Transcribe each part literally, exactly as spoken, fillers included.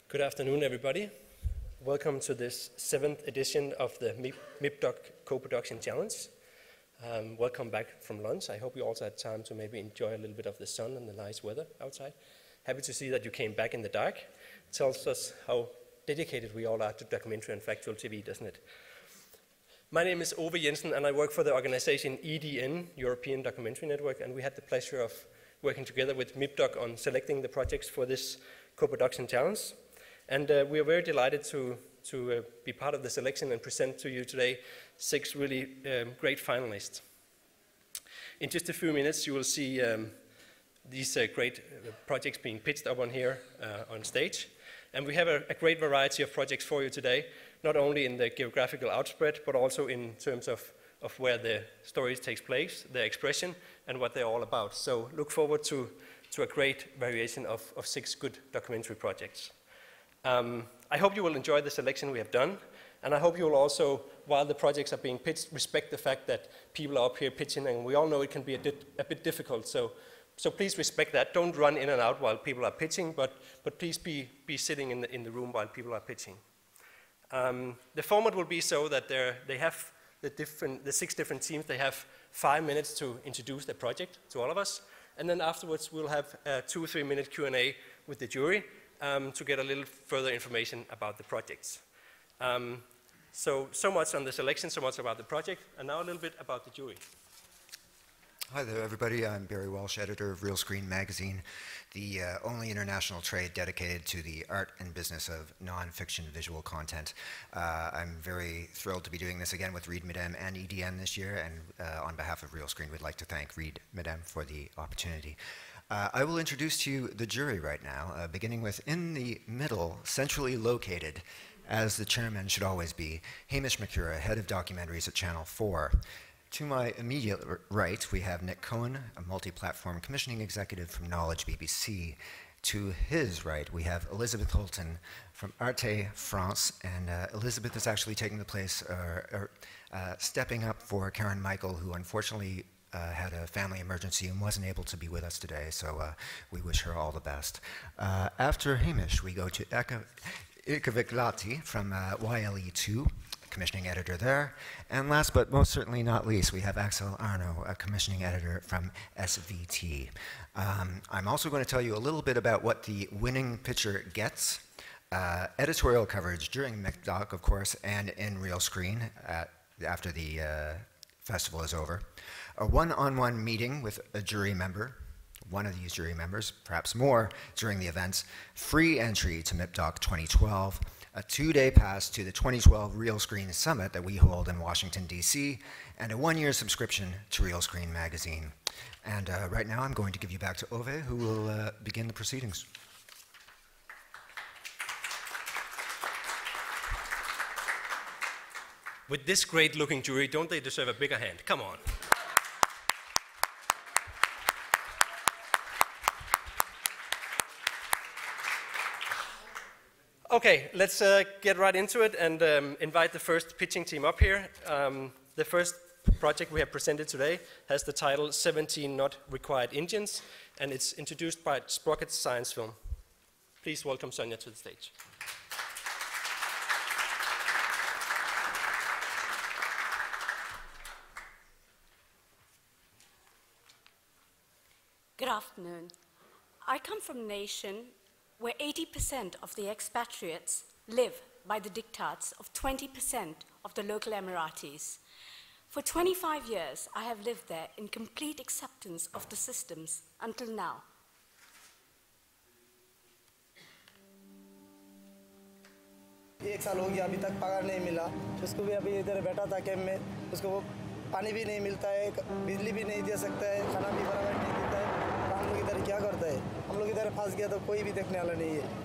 Good afternoon, everybody. Welcome to this seventh edition of the MIPDoc Co-Production Challenge. Um, welcome back from lunch. I hope you also had time to maybe enjoy a little bit of the sun and the nice weather outside. Happy to see that you came back in the dark. It tells us how dedicated we all are to documentary and factual T V, doesn't it? My name is Ove Jensen, and I work for the organization E D N, European Documentary Network, and we had the pleasure of working together with MIPDoc on selecting the projects for this co-production challenge. And uh, we are very delighted to, to uh, be part of the selection and present to you today six really um, great finalists. In just a few minutes, you will see um, these uh, great uh, projects being pitched up on here uh, on stage. And we have a, a great variety of projects for you today, not only in the geographical outspread, but also in terms of, of where the stories takes place, their expression, and what they're all about. So look forward to, to a great variation of, of six good documentary projects. Um, I hope you will enjoy the selection we have done, and I hope you will also, while the projects are being pitched, respect the fact that people are up here pitching, and we all know it can be a, a bit difficult, so, so please respect that. Don't run in and out while people are pitching, but, but please be, be sitting in the, in the room while people are pitching. Um, the format will be so that they have the, different, the six different teams, they have five minutes to introduce their project to all of us, and then afterwards we'll have a two or three minute Q and A with the jury, Um, to get a little further information about the projects. Um, so, so much on the selection, so much about the project, and now a little bit about the jury. Hi there, everybody. I'm Barry Walsh, editor of Real Screen Magazine, the uh, only international trade dedicated to the art and business of non-fiction visual content. Uh, I'm very thrilled to be doing this again with Reed Midem and E D N this year, and uh, on behalf of Real Screen, we'd like to thank Reed Midem for the opportunity. Uh, I will introduce to you the jury right now, uh, beginning with, in the middle, centrally located, as the chairman should always be, Hamish Mykura, head of documentaries at Channel four. To my immediate right, we have Nick Cohen, a multi-platform commissioning executive from Knowledge B B C. To his right, we have Elizabeth Holton from Arte France, and uh, Elizabeth is actually taking the place, uh, or, uh, stepping up for Karen Michael, who unfortunately Uh, had a family emergency and wasn't able to be with us today, so uh, we wish her all the best. Uh, after Hamish, we go to Iikka Vehkalahti from uh, Y L E two, commissioning editor there. And last but most certainly not least, we have Axel Arno, a commissioning editor from S V T. Um, I'm also going to tell you a little bit about what the winning picture gets. Uh, editorial coverage during MIPDoc, of course, and in Real Screen at, after the uh, festival is over. A one-on-one meeting with a jury member, one of these jury members, perhaps more, during the events, free entry to MIPDoc twenty twelve, a two-day pass to the twenty twelve Real Screen Summit that we hold in Washington, D C, and a one-year subscription to Real Screen Magazine. And uh, right now I'm going to give you back to Ove, who will uh, begin the proceedings. With this great-looking jury, don't they deserve a bigger hand? Come on. Okay, let's uh, get right into it and um, invite the first pitching team up here. Um, the first project we have presented today has the title seventeen Not Required Engines, and it's introduced by Sprocket Science Film. Please welcome Sonia to the stage. Good afternoon. I come from a nation where eighty percent of the expatriates live by the diktats of twenty percent of the local Emiratis. For twenty-five years, I have lived there in complete acceptance of the systems until now. एक साल हो गया अभी तक पगार नहीं मिला उसको भी अभी इधर बैठा था कैंप में उसको वो पानी भी नहीं मिलता है बिजली भी नहीं दे सकता है खाना भी बराबर नहीं देता है हम लोग इधर क्या करता है हम लोग इधर फंस गया तो कोई भी देखने वाला नहीं है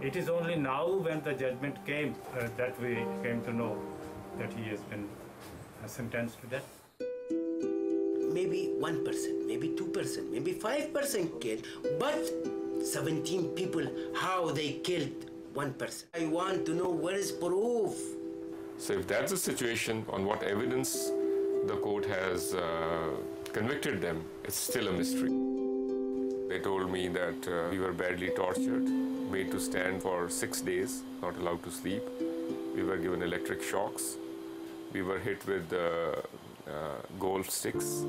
It is only now when the judgment came uh, that we came to know that he has been uh, sentenced to death. Maybe one percent, maybe two percent, maybe five percent killed, but seventeen people, how they killed one person. I want to know where is proof. So if that's the situation, on what evidence the court has uh, convicted them, it's still a mystery. They told me that uh, we were badly tortured, made to stand for six days, not allowed to sleep. We were given electric shocks. We were hit with uh, uh, golf sticks.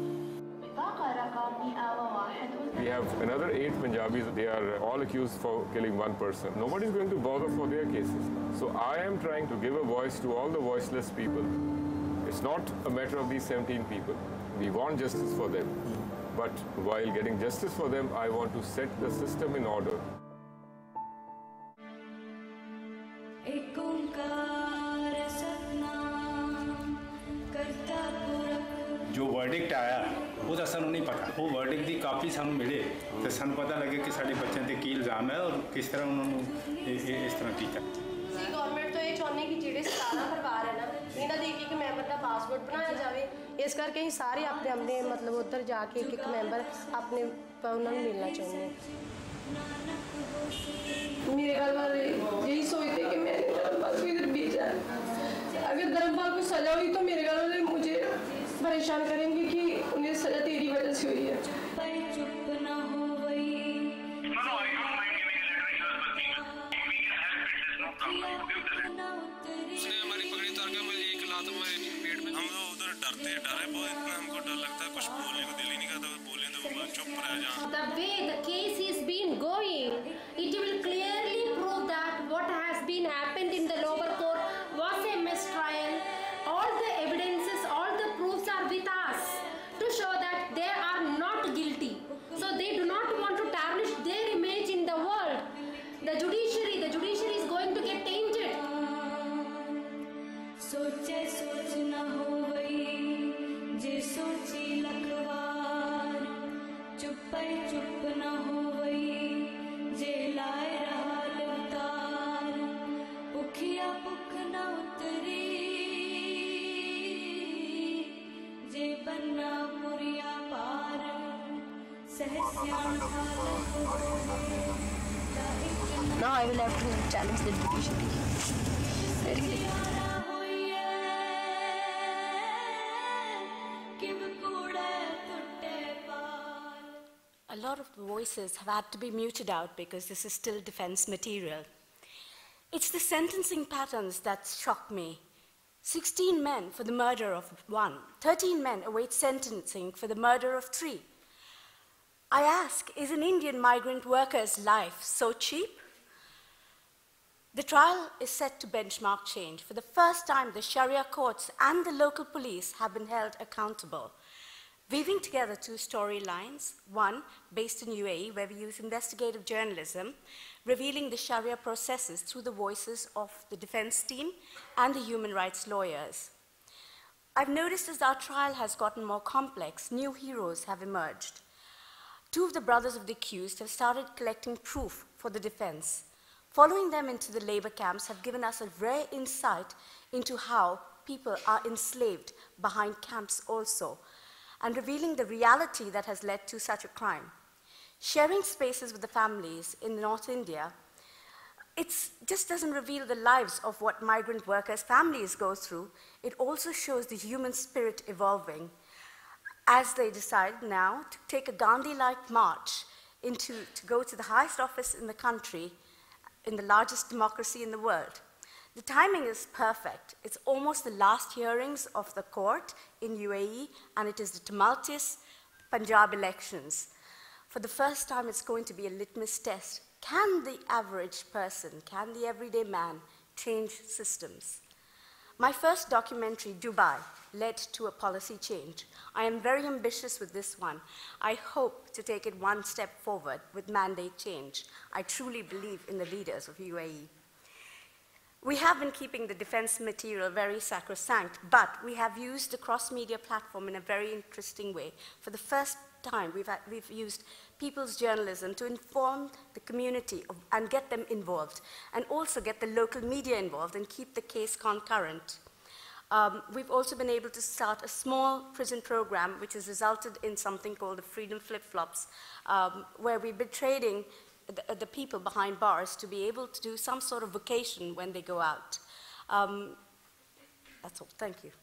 We have another eight Punjabis. They are all accused for killing one person. Nobody is going to bother for their cases. So I am trying to give a voice to all the voiceless people. It's not a matter of these seventeen people. We want justice for them. But while getting justice for them, I want to set the system in order. जो verdict आया वो तो सानू नहीं पता वो verdict की copy सानू मिले तो सानू पता लगे कि साडे बच्चों ते की इल्जाम है और किस तरह उन्होंने इस तरह किया सी गवर्नमेंट तो ये चाहने कि ਜਿਹੜੇ सतारह परिवार है ना इन्हां ਦੇ ਇੱਕ ਇੱਕ ਮੈਂਬਰ ਦਾ ਪਾਸਪੋਰਟ ਬਣਾਇਆ ਜਾਵੇ ਇਸ ਕਰਕੇ ਅਸੀਂ ਸਾਰੇ ਆਪਣੇ ਆਪਣੇ ਮਤਲਬ ਉੱਧਰ ਜਾ ਕੇ ਇੱਕ ਇੱਕ ਮੈਂਬਰ ਆਪਣੇ ਉਹਨਾਂ ਨੂੰ ਮਿਲਣਾ ਚਾਹੁੰਦੇ हैं मेरे घर वाले यही सोचते कि मेरे धर्मपाल को इधर भेज जाए अगर धर्मपाल को सजा हुई तो मेरे घर वाले मुझे परेशान करेंगे कि उन्हें सजा तेरी वजह से हुई है चुप ना हो गई उसने हमारी पगड़ी उतार के मुझे एक लात मारी पेट में हम लोग उधर डरते डरे बहुत इतना हमको डर लगता है कुछ बोलने को दिल ही नहीं करता बोले तो चुप रह जा The way the case is been going, it will clearly prove that what has been happened in the lower court was a mistrial. All the evidences, all the proofs are with us to show that they are not guilty. So they do not want to tarnish their image in the world. The judiciary, the judiciary is going to get tainted. सोचे सोच न हो गई जे सोची लखवार चुप चुप न हो गई जे लाए रहा लतार पुखिया पुख न उतरी जे बन्ना पुरिया पार सहस्यान Now I will have to challenge the judiciary. Very difficult. A lot of the voices have had to be muted out because this is still defense material. It's the sentencing patterns that shock me. sixteen men for the murder of one. thirteen men await sentencing for the murder of three. I ask, is an Indian migrant worker's life so cheap? The trial is set to benchmark change. For the first time, the Sharia courts and the local police have been held accountable. Weaving together two storylines, one based in U A E where we use investigative journalism, revealing the Sharia processes through the voices of the defense team and the human rights lawyers. I've noticed as our trial has gotten more complex, new heroes have emerged. Two of the brothers of the accused have started collecting proof for the defense. Following them into the labor camps have given us a rare insight into how people are enslaved behind camps also, and revealing the reality that has led to such a crime. Sharing spaces with the families in North India, it just doesn't reveal the lives of what migrant workers' families go through. It also shows the human spirit evolving as they decide now to take a Gandhi-like march into, to go to the highest office in the country, in the largest democracy in the world. The timing is perfect. It's almost the last hearings of the court in U A E, and it is the tumultuous Punjab elections. For the first time, it's going to be a litmus test. Can the average person, can the everyday man change systems? My first documentary, Dubai, led to a policy change. I am very ambitious with this one. I hope to take it one step forward with mandate change. I truly believe in the leaders of U A E. We have been keeping the defense material very sacrosanct, but we have used the cross-media platform in a very interesting way. For the first time, we've, had, we've used people's journalism to inform the community of, and get them involved, and also get the local media involved and keep the case concurrent. Um, we've also been able to start a small prison program which has resulted in something called the Freedom Flip-Flops, um, where we've been training the, the people behind bars to be able to do some sort of vocation when they go out. Um, that's all. Thank you.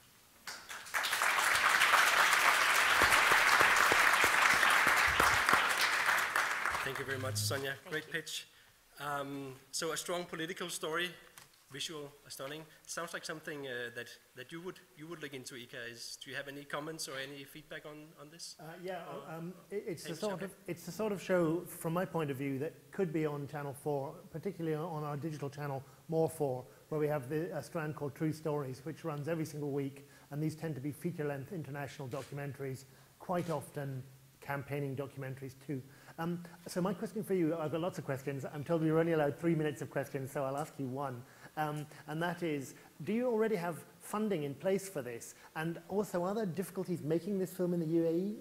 Thank you very much, Sonia. Thank Great you. pitch. Um, so a strong political story, visual, stunning. Sounds like something uh, that that you would you would look into, Iikka. Is do you have any comments or any feedback on on this? Uh, yeah, or um, it, it's the Hamish, sort okay. of it's the sort of show, from my point of view, that could be on Channel Four, particularly on our digital channel, More Four, where we have the, a strand called True Stories, which runs every single week, and these tend to be feature-length international documentaries, quite often campaigning documentaries too. Um, so my question for you, I've got lots of questions. I'm told we're only allowed three minutes of questions, so I'll ask you one. Um, and that is, do you already have funding in place for this? And also, are there difficulties making this film in the U A E?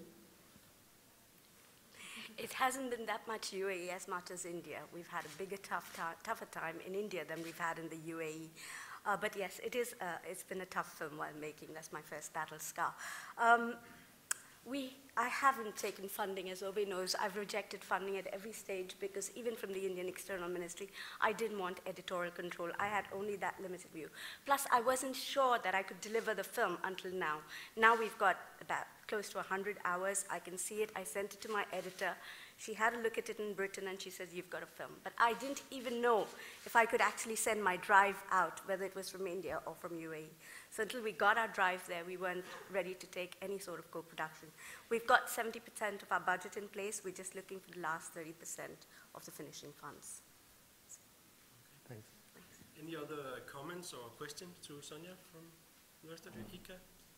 It hasn't been that much U A E as much as India. We've had a bigger, tough ti- tougher time in India than we've had in the U A E. Uh, but yes, it is, uh, it's been a tough film while making. That's my first battle scar. Um, We, I haven't taken funding, as Obi knows. I've rejected funding at every stage because even from the Indian External Ministry, I didn't want editorial control. I had only that limited view. Plus, I wasn't sure that I could deliver the film until now. Now we've got about close to one hundred hours. I can see it. I sent it to my editor. She had a look at it in Britain, and she says, you've got a film. But I didn't even know if I could actually send my drive out, whether it was from India or from U A E. So until we got our drive there, we weren't ready to take any sort of co-production. We've got seventy percent of our budget in place. We're just looking for the last thirty percent of the finishing funds. Thanks. Thanks. Any other comments or questions to Sonia from the rest of you, Iikka?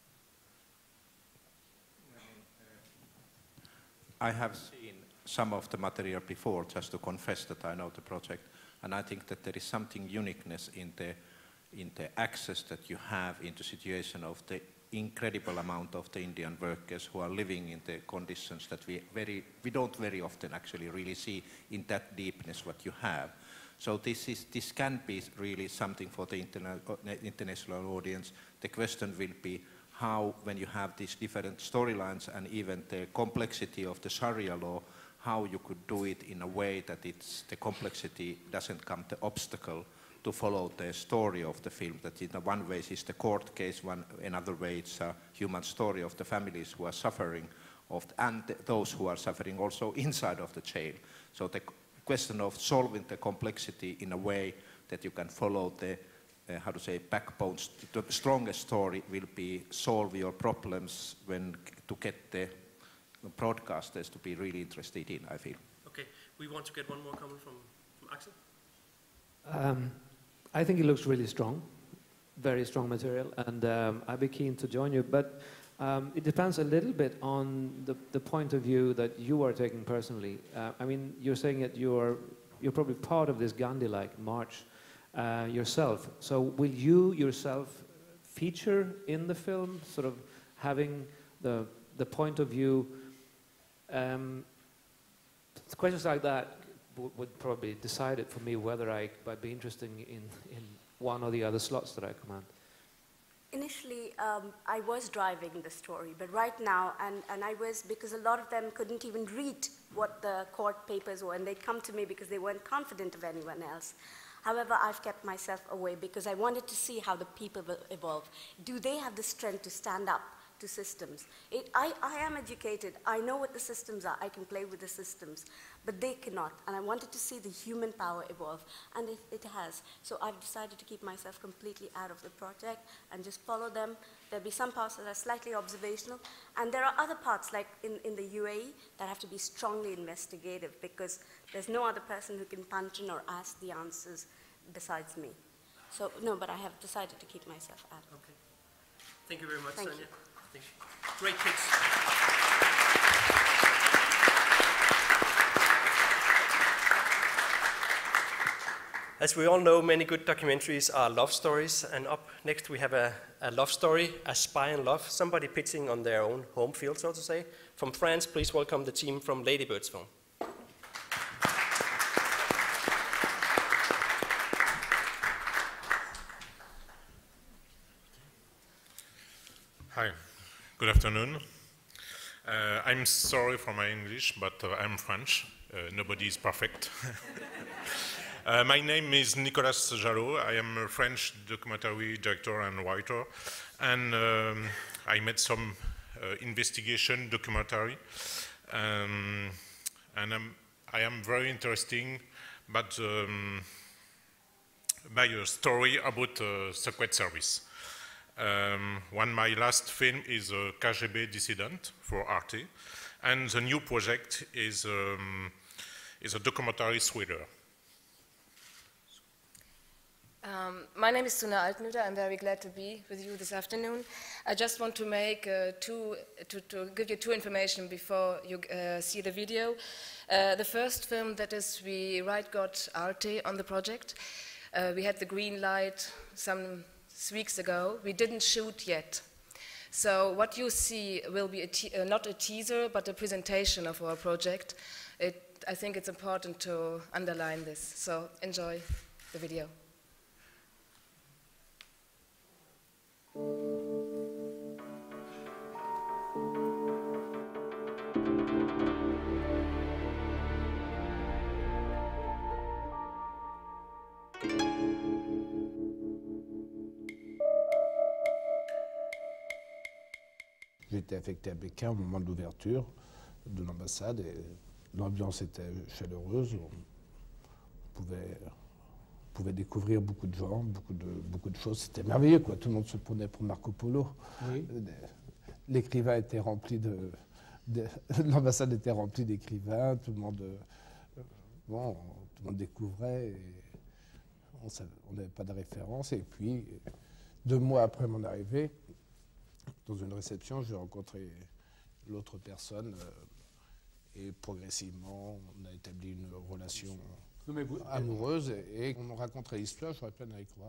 I have seen some of the material before, just to confess that I know the project, and I think that there is something uniqueness in the in the access that you have into situation of the incredible amount of the Indian workers who are living in the conditions that we very we don't very often actually really see in that deepness what you have. So this is this can be really something for the interna international audience. The question will be how, when you have these different storylines and even the complexity of the Sharia law, how you could do it in a way that it's the complexity doesn't come the obstacle to follow the story of the film, that in one way is the court case, one another way it's a human story of the families who are suffering, of, and the, those who are suffering also inside of the jail. So the question of solving the complexity in a way that you can follow the, uh, how to say, backbones, the strongest story will be solve your problems when to get the broadcasters to be really interested in, I feel. Okay, we want to get one more comment from, from Axel. Um, I think it looks really strong, very strong material, and um, I'd be keen to join you, but um, it depends a little bit on the, the point of view that you are taking personally. Uh, I mean, you're saying that you're, you're probably part of this Gandhi-like march uh, yourself, so will you yourself feature in the film, sort of having the, the point of view? Um, questions like that would probably decide it for me whether I might be interested in, in one or the other slots that I command. Initially, um, I was driving the story, but right now, and, and I was, because a lot of them couldn't even read what the court papers were, and they'd come to me because they weren't confident of anyone else. However, I've kept myself away because I wanted to see how the people will evolve. Do they have the strength to stand up to systems? It, I, I am educated. I know what the systems are. I can play with the systems, but they cannot. And I wanted to see the human power evolve, and it, it has. So I've decided to keep myself completely out of the project and just follow them. There'll be some parts that are slightly observational, and there are other parts, like in, in the U A E, that have to be strongly investigative because there's no other person who can punch in or ask the answers besides me. So, no, but I have decided to keep myself out. Okay. Thank you very much, Thank Sonia. you. Great pitch. As we all know, many good documentaries are love stories, and up next we have a, a love story, A Spy in Love, somebody pitching on their own home field, so to say. From France, please welcome the team from Ladybirds film. Hi, good afternoon. Uh, I'm sorry for my English, but uh, I'm French. Uh, nobody is perfect. uh, my name is Nicolas Jalot. I am a French documentary director and writer, and um, I made some uh, investigation documentary. Um, and I'm, I am very interesting, but um, by a story about uh, Secret Service. Um, one my last film is a K G B dissident for Arte, and the new project is um, is a documentary thriller. Um, my name is Suna Altmüller. I'm very glad to be with you this afternoon. I just want to make uh, two to, to give you two information before you uh, see the video. Uh, the first film, that is, we right got Arte on the project. Uh, we had the green light some weeks ago. We didn't shoot yet. So what you see will be a te uh, not a teaser, but a presentation of our project. It, I think it's important to underline this. So enjoy the video. J'étais affecté à Pékin au moment de l'ouverture de l'ambassade et l'ambiance était chaleureuse. On pouvait, on pouvait découvrir beaucoup de gens, beaucoup de, beaucoup de choses. C'était merveilleux, quoi. Tout le monde se prenait pour Marco Polo. Oui. L'écrivain était rempli de... de l'ambassade était remplie d'écrivains. Tout le monde, euh, bon, tout le monde découvrait. Et on n'avait pas de référence. Et puis, deux mois après mon arrivée, dans une réception, j'ai rencontré l'autre personne euh, et progressivement, on a établi une relation vous, amoureuse et, et on me raconterait l'histoire, j'aurais peine à y croire.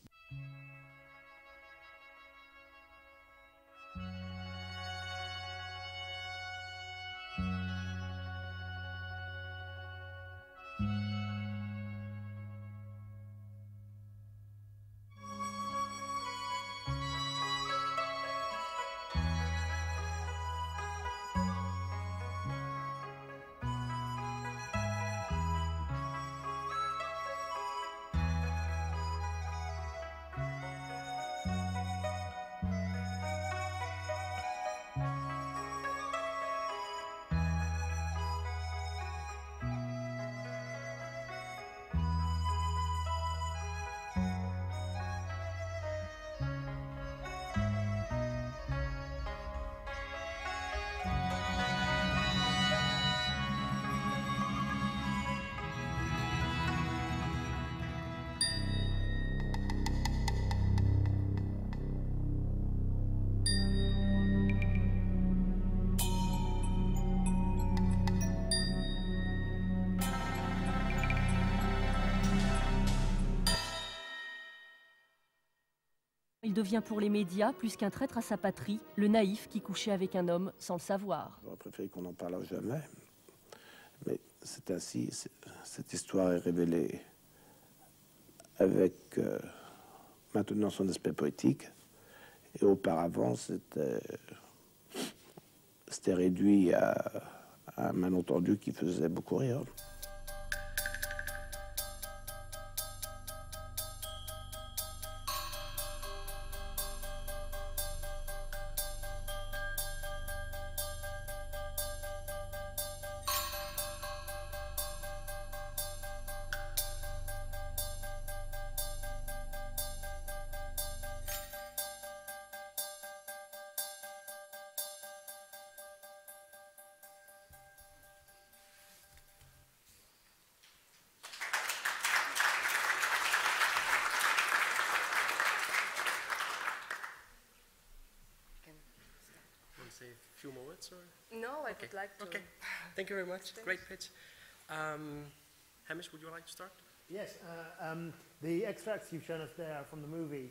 Il devient pour les médias plus qu'un traître à sa patrie, le naïf qui couchait avec un homme sans le savoir. J'aurais préféré qu'on n'en parle jamais, mais c'est ainsi. Cette histoire est révélée avec euh, maintenant son aspect poétique, et auparavant c'était c'était réduit à, à un malentendu qui faisait beaucoup rire. Say a few more words, or? No, I okay. would like to. Okay, thank you very much. Thanks. Great pitch. Um, Hamish, would you like to start? Yes, uh, um, the extracts you've shown us there from the movie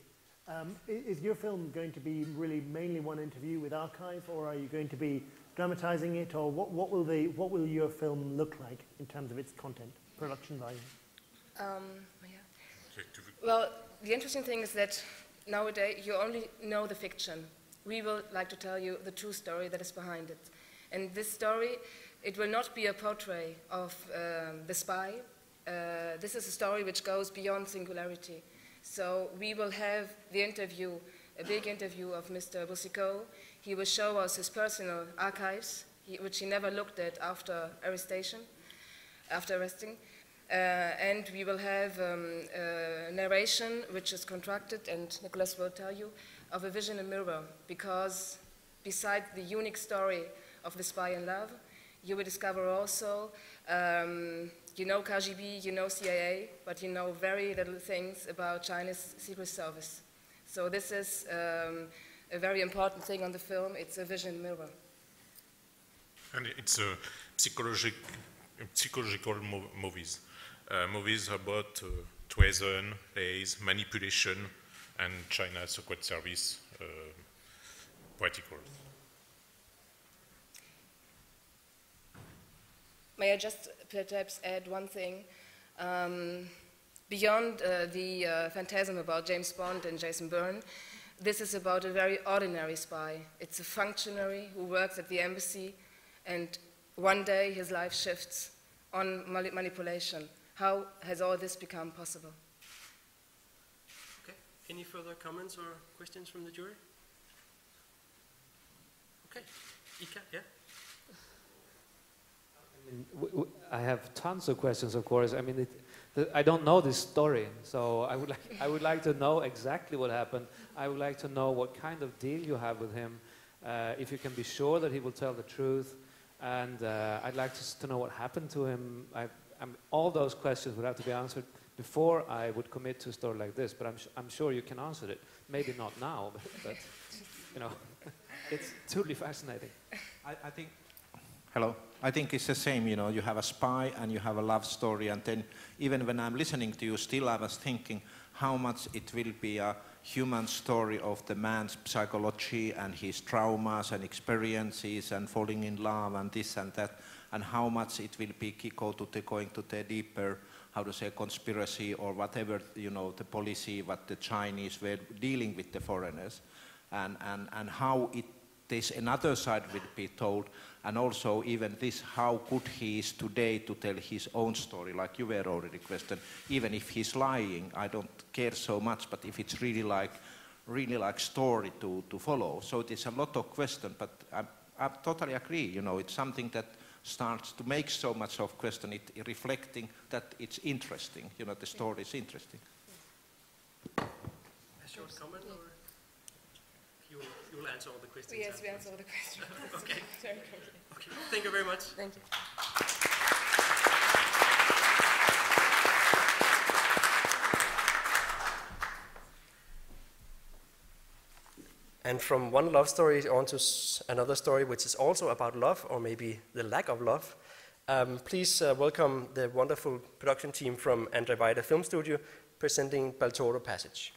Um, is your film going to be really mainly one interview with archive, or are you going to be dramatizing it, or what, what, will, the, what will your film look like in terms of its content, production value? Um, yeah. Well, the interesting thing is that nowadays you only know the fiction. We will like to tell you the true story that is behind it. And this story, it will not be a portrait of um, the spy. Uh, this is a story which goes beyond singularity. So we will have the interview, a big interview of Mister Boucicault. He will show us his personal archives, he, which he never looked at after arrestation, after arresting. Uh, and we will have um, a narration, which is contracted, and Nicholas will tell you, of a vision and mirror, because beside the unique story of the spy in love, you will discover also, um, you know K G B, you know C I A, but you know very little things about China's Secret Service. So this is um, a very important thing on the film. It's a vision mirror. And it's a psychologic, psychological mo movies. Uh, movies about uh, treason, lies, manipulation, and China's Secret Service uh, particles. May I just perhaps add one thing? Um, beyond uh, the uh, phantasm about James Bond and Jason Bourne, this is about a very ordinary spy. It's a functionary who works at the embassy, and one day his life shifts on manipulation. How has all this become possible? Okay. Any further comments or questions from the jury? Okay. Iikka, yeah? I mean, w w I have tons of questions, of course. I mean, it, the, I don't know this story, so I would, like, I would like to know exactly what happened. I would like to know what kind of deal you have with him, uh, if you can be sure that he will tell the truth, and uh, I'd like to, to know what happened to him. I, I'm, all those questions would have to be answered before I would commit to a story like this, but I'm, I'm sure you can answer it. Maybe not now, but, but you know, it's truly fascinating. I, I think, hello, I think it's the same, you know, you have a spy and you have a love story, and then even when I'm listening to you, still I was thinking how much it will be a human story of the man's psychology and his traumas and experiences and falling in love and this and that, and how much it will be go to the, going to the deeper, how to say, conspiracy or whatever, you know, the policy, what the Chinese were dealing with the foreigners, and, and, and how it, this another side will be told, and also even this, how good he is today to tell his own story, like you were already questioned. Even if he's lying, I don't care so much, but if it's really like, really like story to, to follow. So there's a lot of question, but I, I totally agree, you know, it's something that starts to make so much of question, it, it reflecting that it's interesting, you know, the story is interesting. A short comment, or you will, you will answer all the questions? Yes, we answer all the questions. Okay. Okay. Thank you very much. Thank you. And from one love story on to another story, which is also about love, or maybe the lack of love. Um, please uh, welcome the wonderful production team from Andrzej Wajda Film Studio, presenting Baltoro Passage.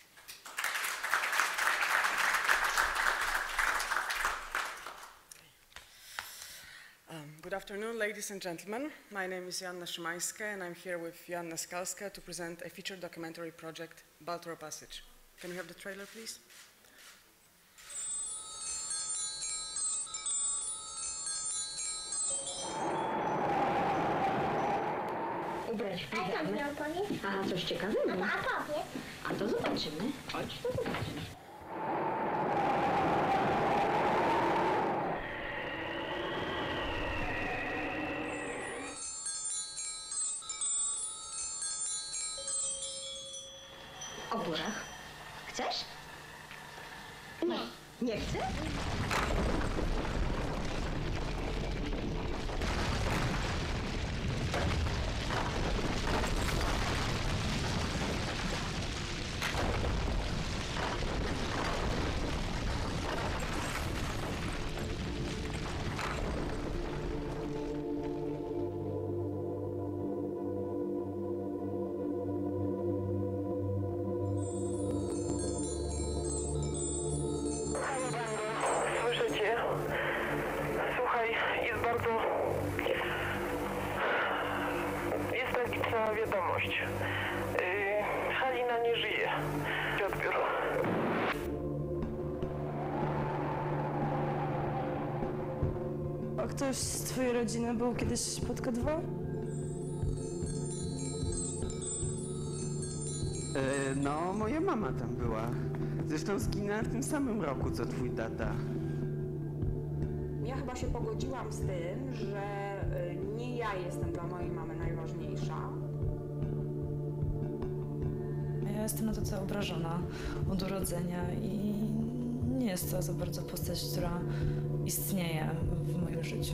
Um, good afternoon, ladies and gentlemen. My name is Joanna Szymańska, and I'm here with Joanna Skalska to present a feature documentary project, Baltoro Passage. Can we have the trailer, please? A co mi opowie? A coś ciekawego? No, a powie. A to zobaczymy. Chodź, to zobaczymy. O górach. Chcesz? Nie. Nie chcę? gość. Yy, Halina nie żyje. Odbiór. A ktoś z twojej rodziny był kiedyś pod K dwa? E, no, moja mama tam była. Zresztą zginęła w tym samym roku, co twój tata. Ja chyba się pogodziłam z tym, że nie ja jestem dla mojej mamy najważniejsza. Ja jestem na to obrażona od urodzenia i nie jest to za bardzo postać, która istnieje w moim życiu.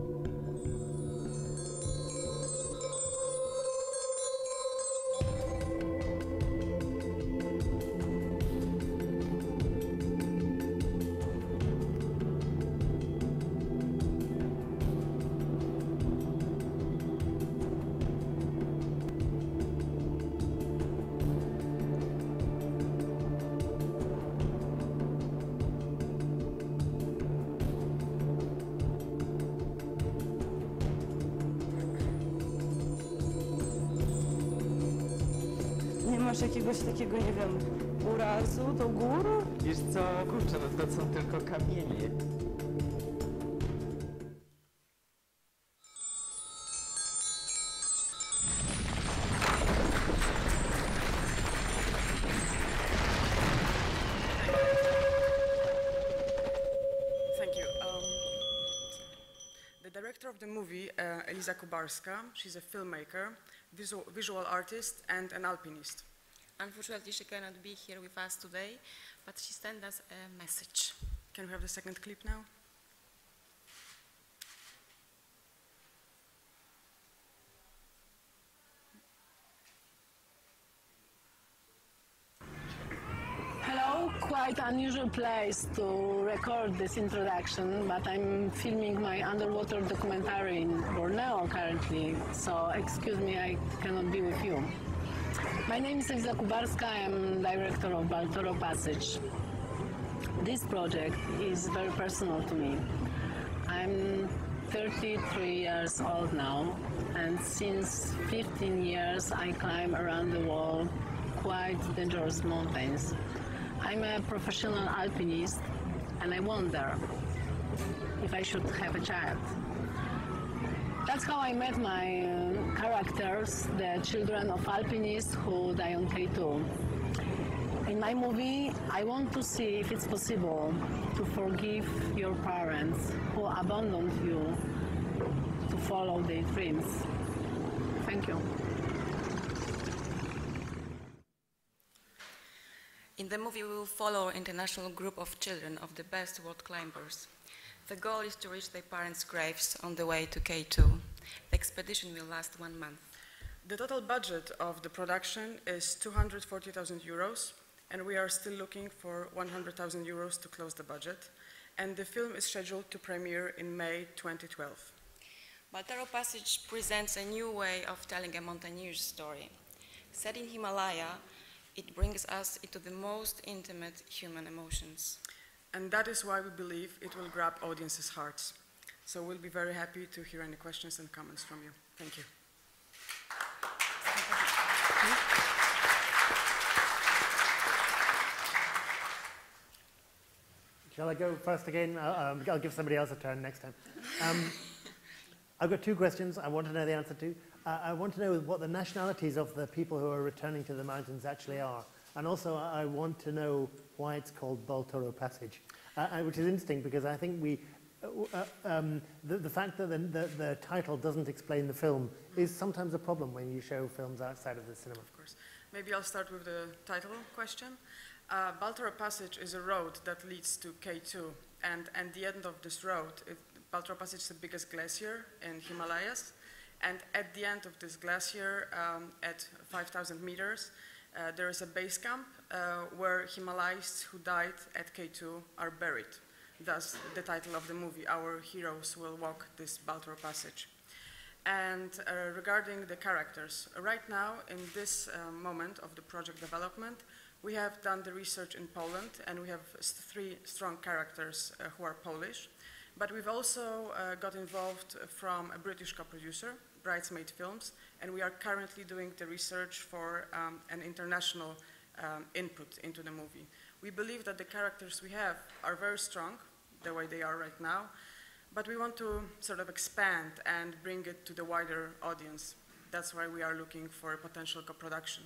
Masz jakiegoś takiego, nie wiem, urazu do góry? Wiesz co, kurczę, no to są tylko kamienie. Thank you. Um, the director of the movie, uh, Eliza Kubarska, she's a filmmaker, visual, visual artist and an alpinist. Unfortunately, she cannot be here with us today, but she sent us a message. Can we have the second clip now? Hello, quite unusual place to record this introduction, but I'm filming my underwater documentary in Borneo currently, so excuse me, I cannot be with you. My name is Eliza Kubarska, I am director of Baltoro Passage. This project is very personal to me. I'm thirty-three years old now, and since fifteen years I climb around the world quite dangerous mountains. I'm a professional alpinist, and I wonder if I should have a child. That's how I met my uh, characters, the children of alpinists who die on K two. In my movie, I want to see if it's possible to forgive your parents who abandoned you to follow their dreams. Thank you. In the movie, we will follow an international group of children of the best world climbers. The goal is to reach their parents' graves on the way to K two. The expedition will last one month. The total budget of the production is two hundred forty thousand euros, and we are still looking for one hundred thousand euros to close the budget. And the film is scheduled to premiere in May twenty twelve. Baltoro Passage presents a new way of telling a mountaineer's story. Set in Himalaya, it brings us into the most intimate human emotions. And that is why we believe it will grab audiences' hearts. So we'll be very happy to hear any questions and comments from you. Thank you. Shall I go first again? I'll, um, I'll give somebody else a turn next time. Um, I've got two questions I want to know the answer to. Uh, I want to know what the nationalities of the people who are returning to the mountains actually are. And also, I want to know why it's called Baltoro Passage, uh, which is interesting because I think we, uh, um, the, the fact that the, the, the title doesn't explain the film is sometimes a problem when you show films outside of the cinema. Of course. Maybe I'll start with the title question. Uh, Baltoro Passage is a road that leads to K two, and at the end of this road, it, Baltoro Passage is the biggest glacier in Himalayas, and at the end of this glacier, um, at five thousand meters, Uh, there is a base camp uh, where Himalayas who died at K two are buried. Thus, the title of the movie, Our Heroes Will Walk This Baltoro Passage. And uh, regarding the characters, right now, in this uh, moment of the project development, we have done the research in Poland, and we have three strong characters uh, who are Polish. But we've also uh, got involved from a British co-producer, Bridesmaid Films, and we are currently doing the research for um, an international um, input into the movie. We believe that the characters we have are very strong, the way they are right now, but we want to sort of expand and bring it to the wider audience. That's why we are looking for a potential co-production.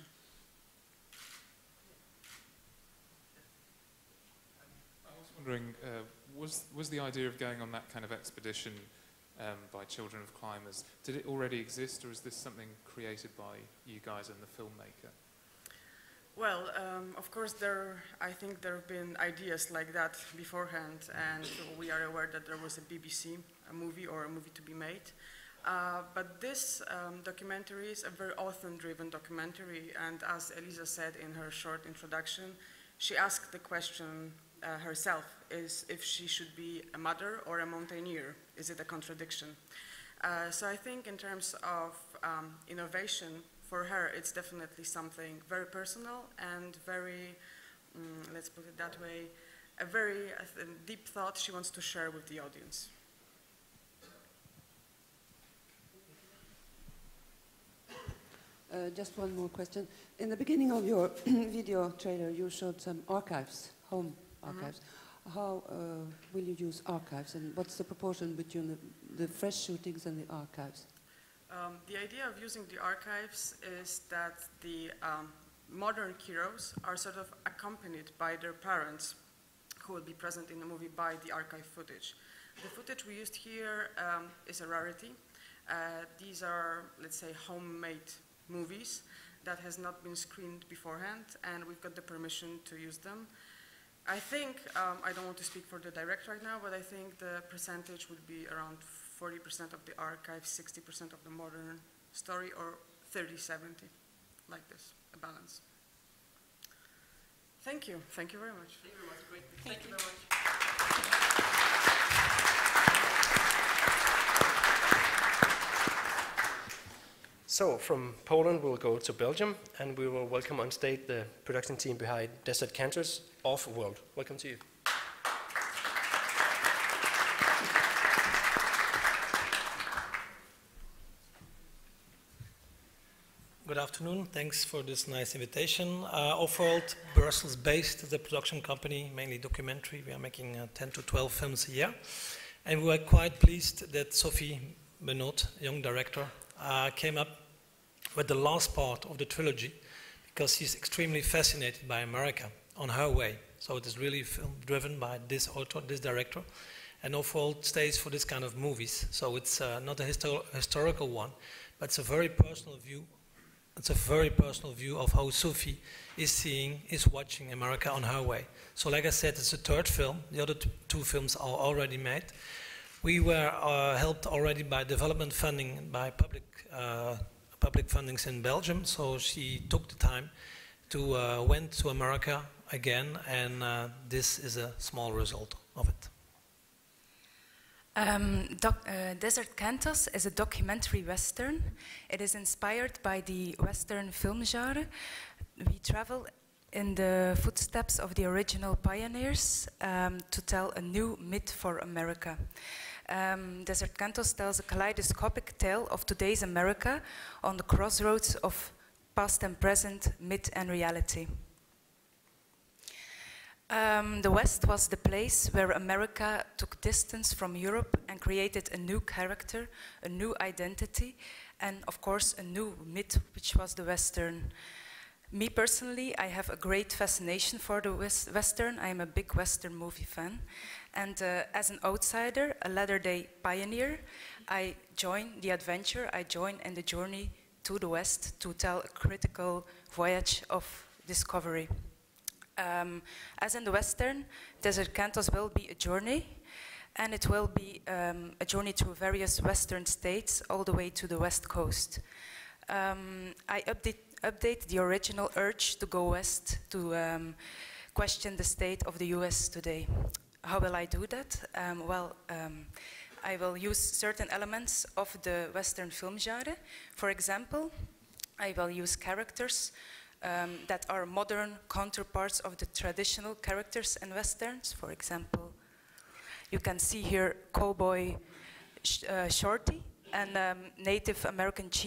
I was wondering, uh, was, was the idea of going on that kind of expedition um, by children of climbers, did it already exist, or is this something created by you guys and the filmmaker? Well, um, of course, there, I think there have been ideas like that beforehand, and we are aware that there was a B B C a movie or a movie to be made. Uh, but this um, documentary is a very author-driven documentary, and as Elisa said in her short introduction, she asked the question uh, herself, is if she should be a mother or a mountaineer. Is it a contradiction? Uh, so I think in terms of um, innovation, for her, it's definitely something very personal and very, um, let's put it that way, a very uh, deep thought she wants to share with the audience. Uh, just one more question. In the beginning of your video trailer, you showed some archives, home archives. Mm-hmm. How uh, will you use archives, and what's the proportion between the, the fresh shootings and the archives? Um, the idea of using the archives is that the um, modern heroes are sort of accompanied by their parents, who will be present in the movie, by the archive footage. The footage we used here um, is a rarity. Uh, these are, let's say, homemade movies that has not been screened beforehand, and we've got the permission to use them. I think, um, I don't want to speak for the director right now, but I think the percentage would be around forty percent of the archive, sixty percent of the modern story, or thirty seventy, like this, a balance. Thank you. Thank you very much. Thank you very much. Great. Thank, Thank you very much. So from Poland, we'll go to Belgium, and we will welcome on stage the production team behind Desert Cantos, Off-World. Welcome to you. Good afternoon. Thanks for this nice invitation. Uh, Off-World, Brussels-based, is a production company, mainly documentary. We are making uh, ten to twelve films a year. And we were quite pleased that Sophie Benoit, young director, uh, came up with the last part of the trilogy, because she's extremely fascinated by America on her way. So it is really film driven by this author, this director. And Off-World stays for this kind of movies. So it's uh, not a histor historical one, but it's a very personal view. It's a very personal view of how Sophie is seeing, is watching America on her way. So like I said, it's a third film. The other two films are already made. We were uh, helped already by development funding, by public uh, public fundings in Belgium. So she took the time to uh, went to America again, and uh, this is a small result of it. Um, doc, uh, Desert Cantos is a documentary western. It is inspired by the western film genre. We travel in the footsteps of the original pioneers um, to tell a new myth for America. Um, Desert Cantos tells a kaleidoscopic tale of today's America on the crossroads of past and present, myth and reality. Um, the West was the place where America took distance from Europe and created a new character, a new identity, and of course a new myth, which was the Western. Me personally, I have a great fascination for the West Western. I am a big Western movie fan. And uh, as an outsider, a latter-day pioneer, I join the adventure, I join in the journey to the West to tell a critical voyage of discovery. Um, as in the Western, Desert Cantos will be a journey, and it will be um, a journey through various Western states all the way to the West Coast. Um, I update, update the original urge to go west, to um, question the state of the U S today. How will I do that? Um, well, um, I will use certain elements of the Western film genre. For example, I will use characters Um, that are modern counterparts of the traditional characters in Westerns. For example, you can see here Cowboy sh uh, Shorty and um, Native American Chief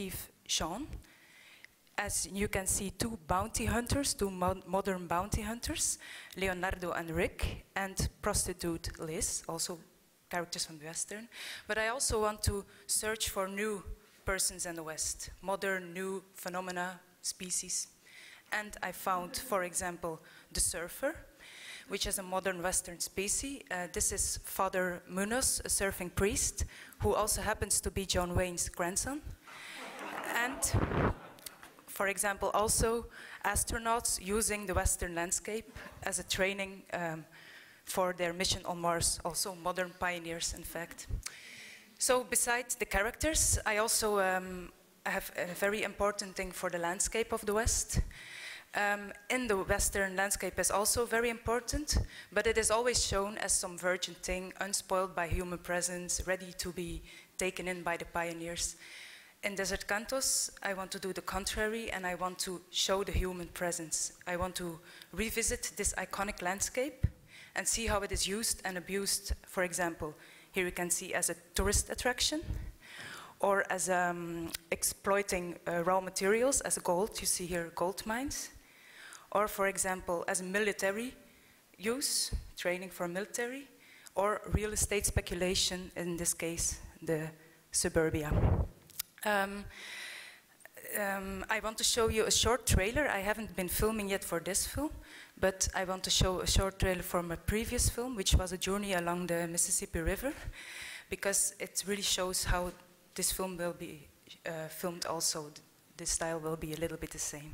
shown. As you can see, two bounty hunters, two mo modern bounty hunters, Leonardo and Rick, and prostitute Liz, also characters from the Western. But I also want to search for new persons in the West, modern, new phenomena, species. And I found, for example, the surfer, which is a modern Western species. Uh, this is Father Munoz, a surfing priest, who also happens to be John Wayne's grandson. And, for example, also astronauts using the Western landscape as a training um, for their mission on Mars, also modern pioneers, in fact. So besides the characters, I also um, have a very important thing for the landscape of the West. Um, in the Western landscape is also very important, but it is always shown as some virgin thing, unspoiled by human presence, ready to be taken in by the pioneers. In Desert Cantos, I want to do the contrary, and I want to show the human presence. I want to revisit this iconic landscape and see how it is used and abused. For example, here you can see as a tourist attraction, or as um, exploiting uh, raw materials as gold. You see here gold mines. Or, for example, as military use, training for military, or real estate speculation, in this case, the suburbia. Um, um, I want to show you a short trailer. I haven't been filming yet for this film, but I want to show a short trailer from a previous film, which was a journey along the Mississippi River, because it really shows how this film will be uh, filmed also. The style will be a little bit the same.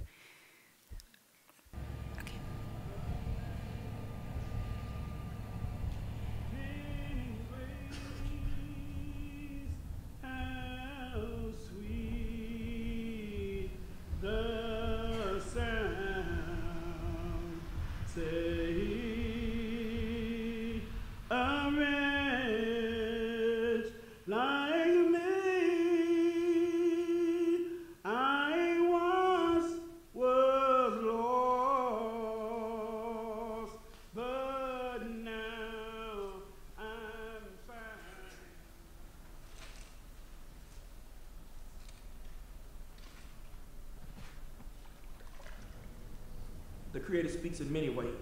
The Creator speaks in many ways.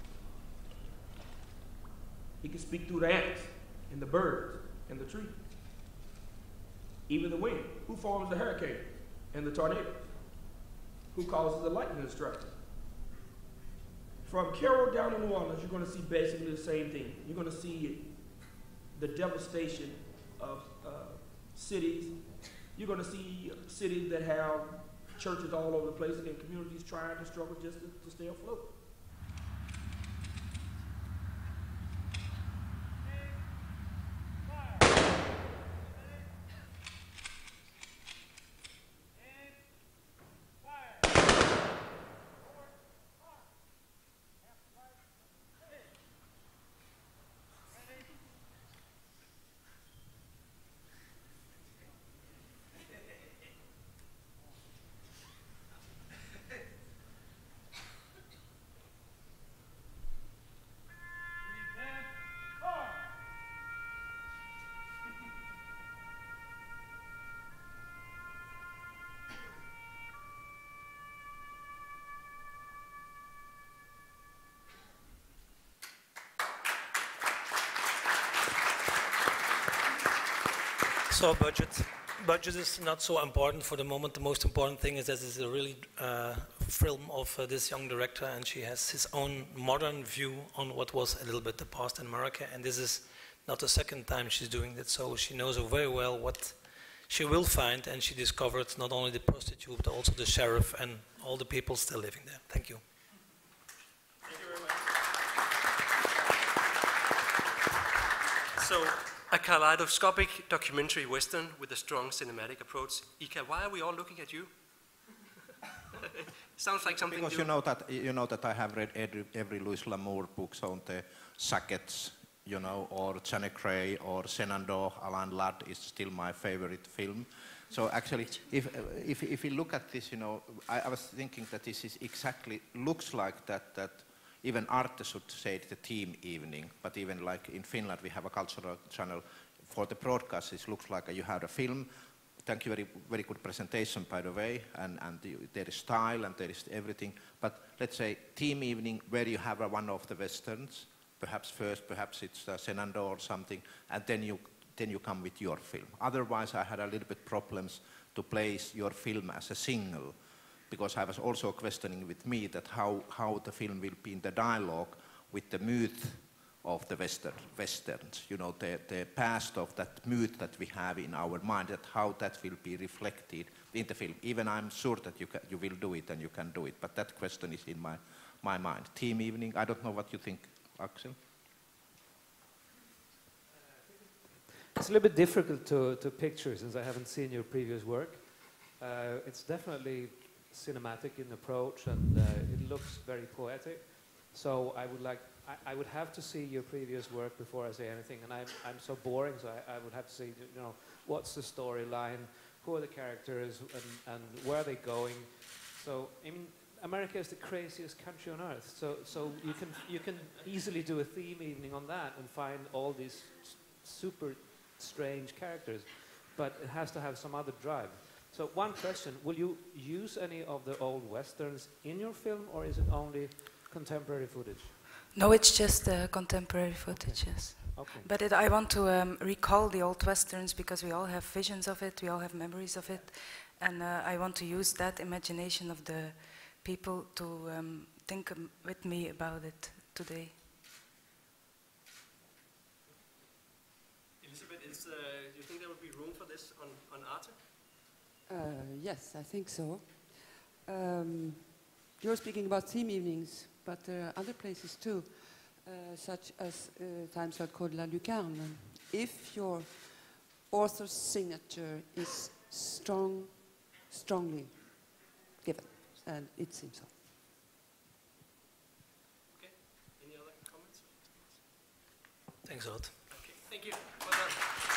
He can speak through the ants and the birds and the trees. Even the wind. Who forms the hurricane and the tornado? Who causes the lightning to strike? From Cairo down to New Orleans, you're going to see basically the same thing. You're going to see the devastation of uh, cities. You're going to see cities that have churches all over the place and communities trying to struggle just to, to stay afloat. So budget. Budget is not so important for the moment. The most important thing is that it's a really uh, film of uh, this young director, and she has his own modern view on what was a little bit the past in America. And this is not the second time she's doing that, so she knows very well what she will find, and she discovered not only the prostitute, but also the sheriff and all the people still living there. Thank you. Thank you very much. So, a kaleidoscopic documentary western with a strong cinematic approach. Iikka, why are we all looking at you? Sounds like something Because new. you know that you know that I have read every, every Louis L'Amour books on the Sackets, you know, or Janet Gray or Senandor. Alain Ladd is still my favorite film. So actually, if if if you look at this, you know, I, I was thinking that this is exactly looks like that that. Even Arte should say it, the team evening, but even like in Finland we have a cultural channel for the broadcast. It looks like you have a film, thank you, very, very good presentation, by the way, and, and the, there is style and there is everything. But let's say team evening where you have a, one of the westerns, perhaps first, perhaps it's uh, Senando or something, and then you, then you come with your film. Otherwise, I had a little bit problems to place your film as a single, because I was also questioning with me that how, how the film will be in the dialogue with the myth of the Western, Westerns, you know, the, the past of that myth that we have in our mind, that how that will be reflected in the film. Even I'm sure that you, can, you will do it and you can do it, but that question is in my, my mind. Team evening, I don't know what you think, Axel? It's a little bit difficult to, to picture since I haven't seen your previous work. Uh, it's definitely cinematic in approach and uh, it looks very poetic. So I would like, I, I would have to see your previous work before I say anything, and I'm, I'm so boring, so I, I would have to see, you know, what's the storyline, who are the characters, and, and where are they going. So, I mean, America is the craziest country on earth, so, so you, can, you can easily do a theme evening on that and find all these super strange characters, but it has to have some other drive. So one question, will you use any of the old westerns in your film, or is it only contemporary footage? No, it's just uh, contemporary footage, okay. Yes. Okay. But it, I want to um, recall the old westerns because we all have visions of it, we all have memories of it, and uh, I want to use that imagination of the people to um, think um, with me about it today. Elizabeth, is, uh, do you think there would be room for this on, on Arte? Uh, yes, I think so. Um, you're speaking about theme evenings, but there are other places too, uh, such as uh, time slot called La Lucarne. If your author's signature is strong, strongly given, and it seems so. Okay, any other comments? Thanks a lot. Okay, thank you. Well done.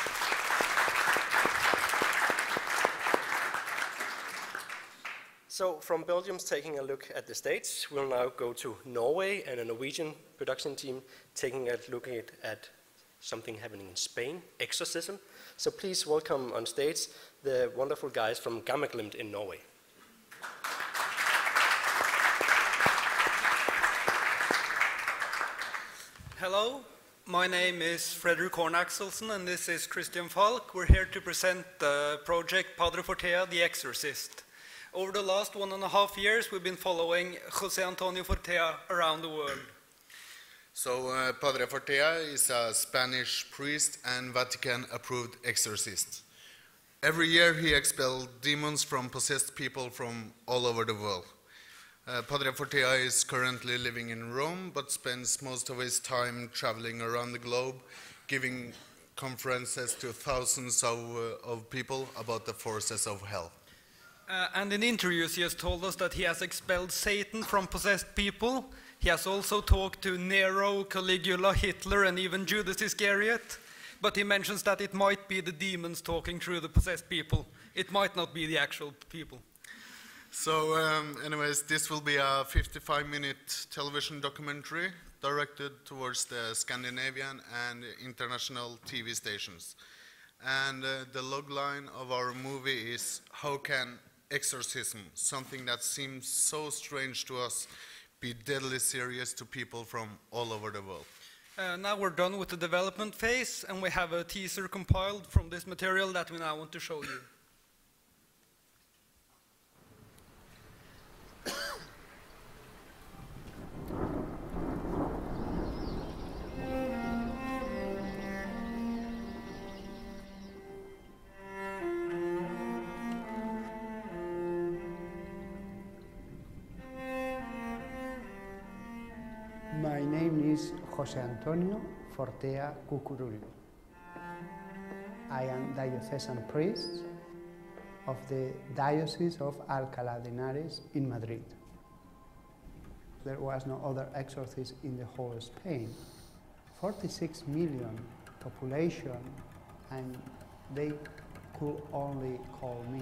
So from Belgium, taking a look at the States, we'll now go to Norway and a Norwegian production team taking a look at, at something happening in Spain, exorcism. So please welcome on stage the wonderful guys from Gammaglimt in Norway. Hello, my name is Fredrik Horn Axelsen and this is Christian Falk. We're here to present the project Padre Fortea, The Exorcist. Over the last one and a half years, we've been following José Antonio Fortea around the world. So, uh, Padre Fortea is a Spanish priest and Vatican-approved exorcist. Every year he expels demons from possessed people from all over the world. Uh, Padre Fortea is currently living in Rome, but spends most of his time traveling around the globe, giving conferences to thousands of, uh, of people about the forces of hell. Uh, and in interviews he has told us that he has expelled Satan from possessed people. He has also talked to Nero, Caligula, Hitler, and even Judas Iscariot. But he mentions that it might be the demons talking through the possessed people. It might not be the actual people. So, um, anyways, this will be a fifty-five minute television documentary directed towards the Scandinavian and international T V stations. And uh, the logline of our movie is, how can exorcism, something that seems so strange to us, be deadly serious to people from all over the world? Uh, now we're done with the development phase, and we have a teaser compiled from this material that we now want to show you. My name is José Antonio Fortea Cucurullo. I am diocesan priest of the Diocese of Alcalá de Henares in Madrid. There was no other exorcist in the whole Spain. forty-six million population, and they could only call me.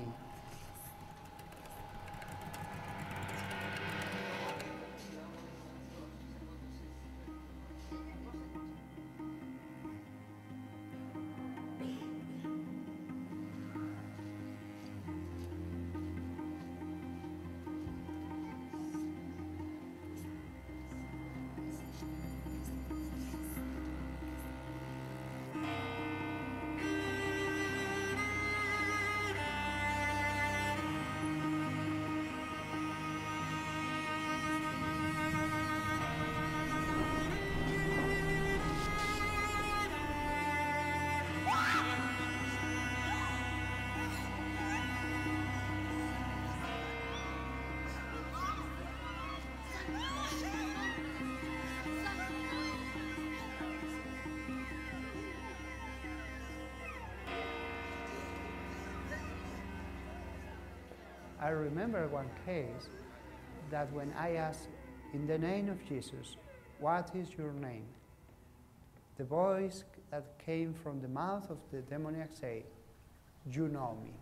I remember one case that when I asked, in the name of Jesus, what is your name? The voice that came from the mouth of the demoniac said, you know me.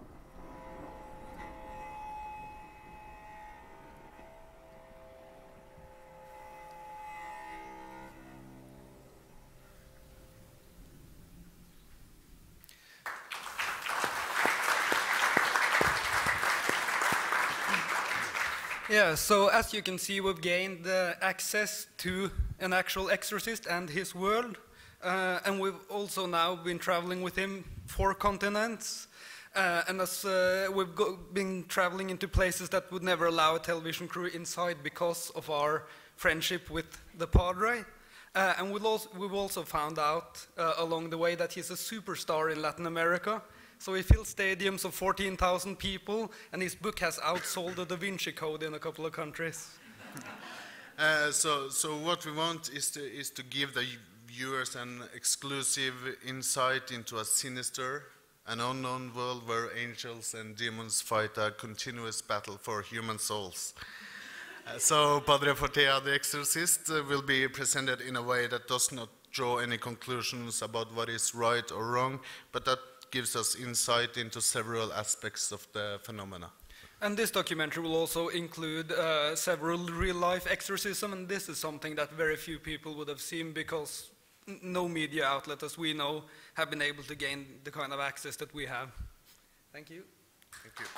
Yeah, so as you can see, we've gained uh, access to an actual exorcist and his world, uh, and we've also now been traveling with him four continents, uh, and as uh, we've go been traveling into places that would never allow a television crew inside because of our friendship with the Padre, uh, and we've also, we've also found out uh, along the way that he's a superstar in Latin America. So he fills stadiums of fourteen thousand people, and his book has outsold the Da Vinci Code in a couple of countries. Uh, so, so what we want is to, is to give the viewers an exclusive insight into a sinister and unknown world where angels and demons fight a continuous battle for human souls. Uh, so Padre Fortea, the Exorcist, uh, will be presented in a way that does not draw any conclusions about what is right or wrong, but that gives us insight into several aspects of the phenomena. And this documentary will also include uh, several real-life exorcism, and this is something that very few people would have seen because no media outlet, as we know, have been able to gain the kind of access that we have. Thank you. Thank you.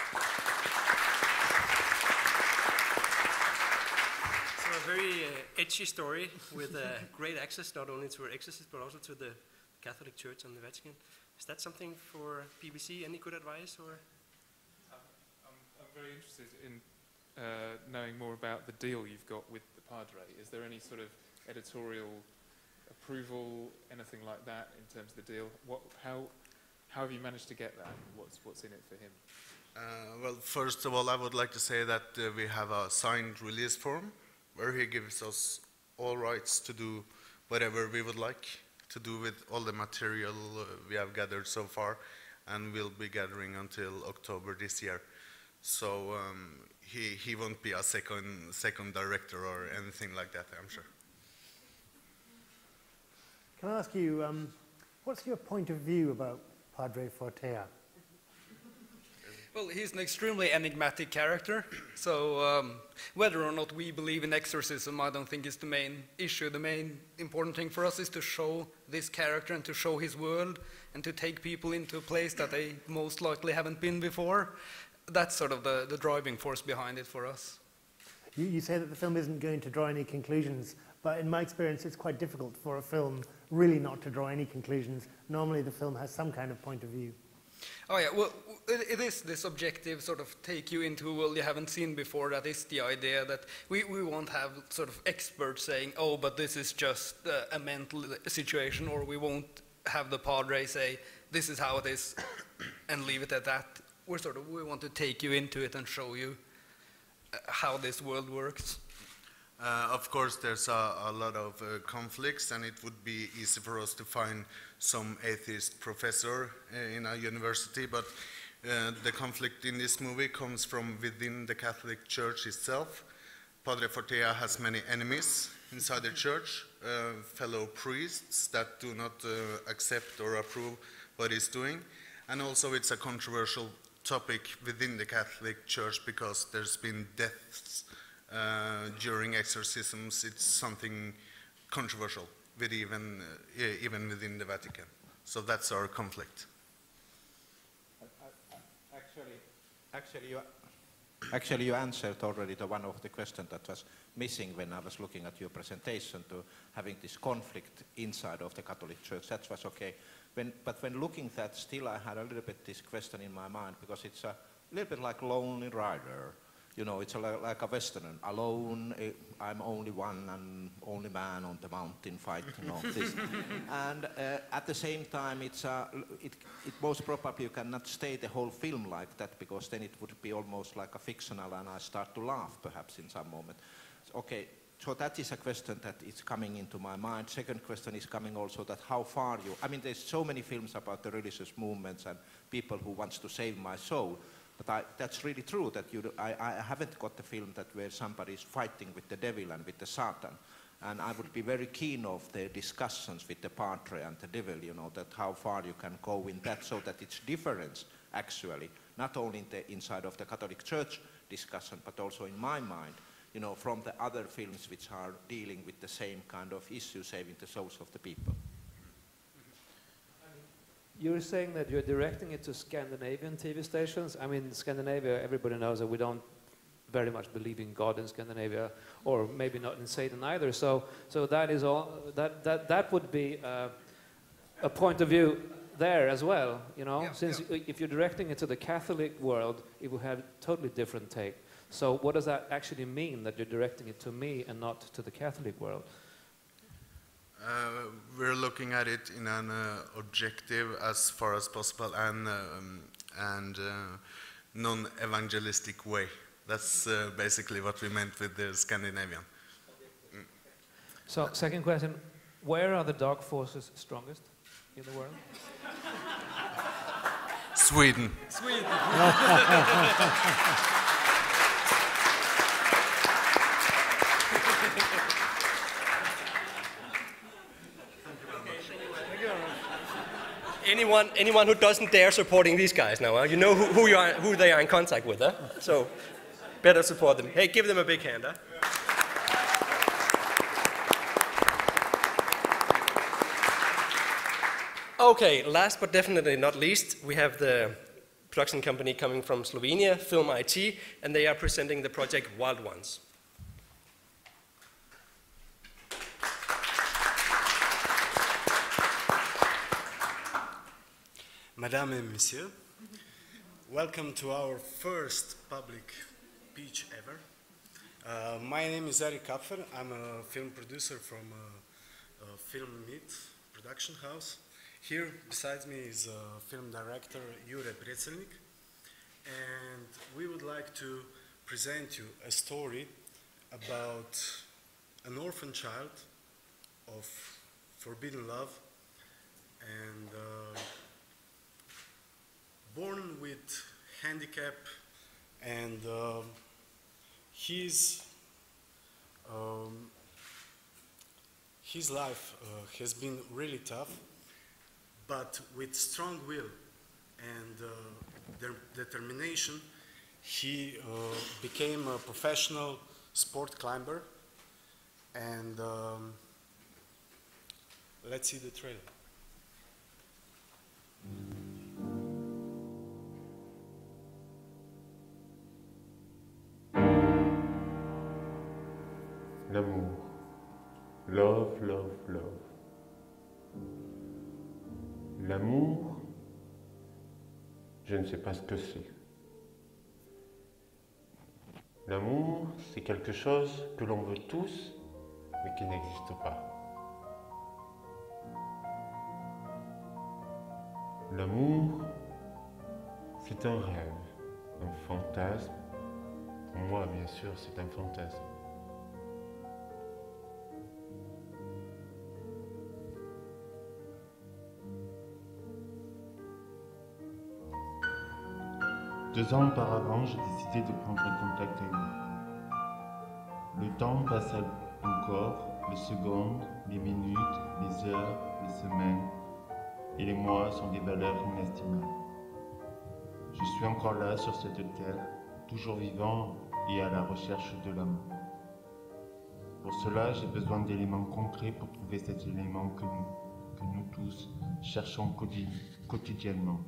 So a very uh, edgy story with uh, great access not only to our exorcists but also to the Catholic Church and the Vatican. Is that something for B B C? Any good advice? Or? I'm, I'm very interested in uh, knowing more about the deal you've got with the Padre. Is there any sort of editorial approval, anything like that in terms of the deal? What, how, how have you managed to get that? What's, what's in it for him? Uh, well, first of all, I would like to say that uh, we have a signed release form where he gives us all rights to do whatever we would like to do with all the material uh, we have gathered so far, and will be gathering until October this year. So um, he, he won't be a second, second director or anything like that, I'm sure. Can I ask you, um, what's your point of view about Padre Fortea? Well, he's an extremely enigmatic character, so um, whether or not we believe in exorcism, I don't think is the main issue. The main important thing for us is to show this character and to show his world and to take people into a place that they most likely haven't been before. That's sort of the, the driving force behind it for us. You, you say that the film isn't going to draw any conclusions, but in my experience it's quite difficult for a film really not to draw any conclusions. Normally the film has some kind of point of view. Oh yeah, well, it, it is this objective sort of take you into a world you haven't seen before. That is the idea, that we, we won't have sort of experts saying, oh, but this is just uh, a mental situation, or we won't have the Padre say, this is how it is, and leave it at that. We're sort of, we want to take you into it and show you uh, how this world works. Uh, of course, there's a, a lot of uh, conflicts, and it would be easy for us to find some atheist professor uh, in a university, but uh, the conflict in this movie comes from within the Catholic Church itself. Padre Fortea has many enemies inside the church, uh, fellow priests that do not uh, accept or approve what he's doing, and also it's a controversial topic within the Catholic Church because there's been deaths Uh, during exorcisms. It's something controversial, with even, uh, even within the Vatican. So that's our conflict. Actually, actually, you, actually you answered already the one of the questions that was missing when I was looking at your presentation, to having this conflict inside of the Catholic Church. That was okay. When, but when looking at that, still I had a little bit this question in my mind, because it's a little bit like Lonely Rider. You know, it's a, like a Western, alone, I'm only one and only man on the mountain fighting all this. And uh, at the same time, it's a, it, it most probably you cannot stay the whole film like that, because then it would be almost like a fictional, and I start to laugh perhaps in some moment. Okay, so that is a question that is coming into my mind. Second question is coming also that how far you, I mean, there's so many films about the religious movements and people who wants to save my soul. But I, that's really true that you, I, I haven't got the film that where somebody is fighting with the devil and with the Satan. And I would be very keen of the discussions with the Padre and the devil, you know, that how far you can go in that so that it's difference actually, not only in the inside of the Catholic Church discussion, but also in my mind, you know, from the other films which are dealing with the same kind of issue, saving the souls of the people. You're saying that you're directing it to Scandinavian T V stations. I mean, Scandinavia, everybody knows that we don't very much believe in God in Scandinavia, or maybe not in Satan either. So, so that is all. That that that would be uh, a point of view there as well. You know, yeah, since yeah. if you're directing it to the Catholic world, it would have a totally different take. So, what does that actually mean that you're directing it to me and not to the Catholic world? Uh, we're looking at it in an uh, objective as far as possible and um, and uh, non-evangelistic way. That's uh, basically what we meant with the Scandinavian. Mm. So, second question: where are the dark forces strongest in the world? Sweden. Sweden. Anyone, anyone who doesn't dare supporting these guys now, huh? You know who, who, you are, who they are in contact with, huh? So better support them. Hey, give them a big hand, huh? Okay, last but definitely not least, we have the production company coming from Slovenia, Film I T, and they are presenting the project Wild Ones. Madame and Monsieur, welcome to our first public pitch ever. Uh, my name is Eric Kapfer. I'm a film producer from a, a Film Meet production house. Here besides me is uh, film director Jure Precelnik, and we would like to present you a story about an orphan child of forbidden love and uh, born with handicap, and uh, his um, his life uh, has been really tough, but with strong will and uh, de determination, he uh, became a professional sport climber. And um, let's see the trailer. L'amour. Love, love, love. L'amour, je ne sais pas ce que c'est. L'amour, c'est quelque chose que l'on veut tous, mais qui n'existe pas. L'amour, c'est un rêve, un fantasme. Pour moi, bien sûr, c'est un fantasme. Deux ans auparavant, j'ai décidé de prendre contact avec vous. Le temps passe encore, les secondes, les minutes, les heures, les semaines, et les mois sont des valeurs inestimables. Je suis encore là sur cette terre, toujours vivant et à la recherche de l'amour. Pour cela, j'ai besoin d'éléments concrets pour trouver cet élément que nous, que nous tous cherchons quotidiennement.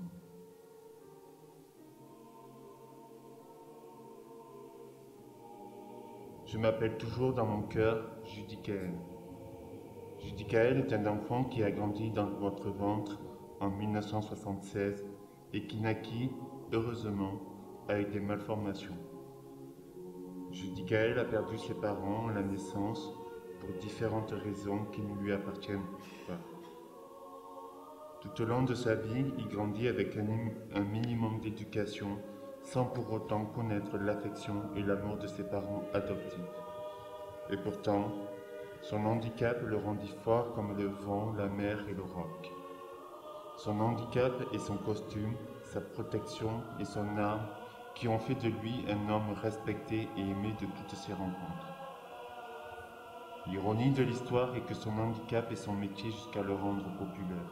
Je m'appelle toujours dans mon cœur Judicaël. Judicaël est un enfant qui a grandi dans votre ventre en mille neuf cent soixante-seize et qui naquit, heureusement, avec des malformations. Judicaël a perdu ses parents à la naissance pour différentes raisons qui ne lui appartiennent pas. Tout au long de sa vie, il grandit avec un, un minimum d'éducation sans pour autant connaître l'affection et l'amour de ses parents adoptifs. Et pourtant, son handicap le rendit fort comme le vent, la mer et le roc. Son handicap et son costume, sa protection et son arme qui ont fait de lui un homme respecté et aimé de toutes ses rencontres. L'ironie de l'histoire est que son handicap est son métier jusqu'à le rendre populaire.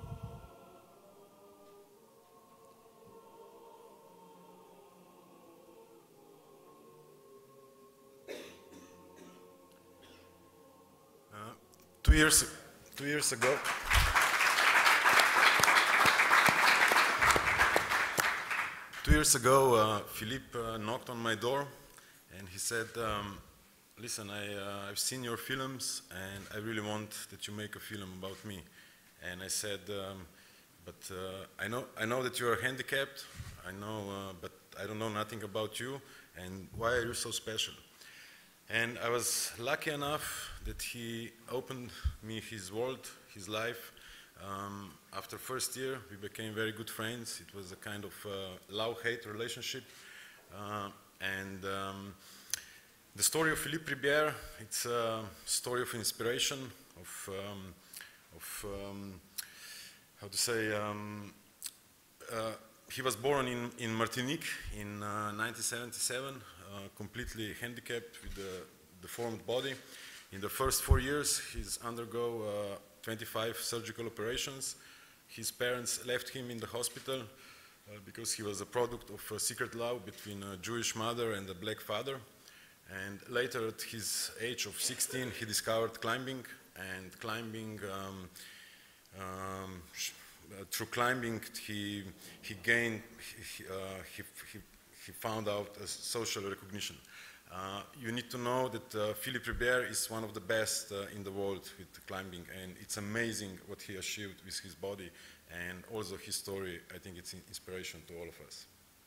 Uh, two years, two years ago, two years ago, uh, Philippe uh, knocked on my door, and he said, um, "Listen, I, uh, I've seen your films, and I really want that you make a film about me." And I said, um, "But uh, I know, I know that you are handicapped. I know, uh, but I don't know nothing about you. And why are you so special?" And I was lucky enough that he opened me his world, his life. Um, after first year, we became very good friends. It was a kind of uh, love-hate relationship. Uh, and um, the story of Philippe Ribière, it's a story of inspiration, of, um, of um, how to say, um, uh, he was born in, in Martinique in uh, nineteen seventy-seven, uh, completely handicapped with a deformed body. In the first four years, he's undergo uh, twenty-five surgical operations. His parents left him in the hospital uh, because he was a product of a secret love between a Jewish mother and a black father. And later, at his age of sixteen, he discovered climbing, and climbing, um, um, uh, through climbing, he, he gained, he, uh, he, he, he found out a social recognition. Uh, you need to know that uh, Philippe Ribière is one of the best uh, in the world with climbing, and it's amazing what he achieved with his body, and also his story. I think it's an inspiration to all of us.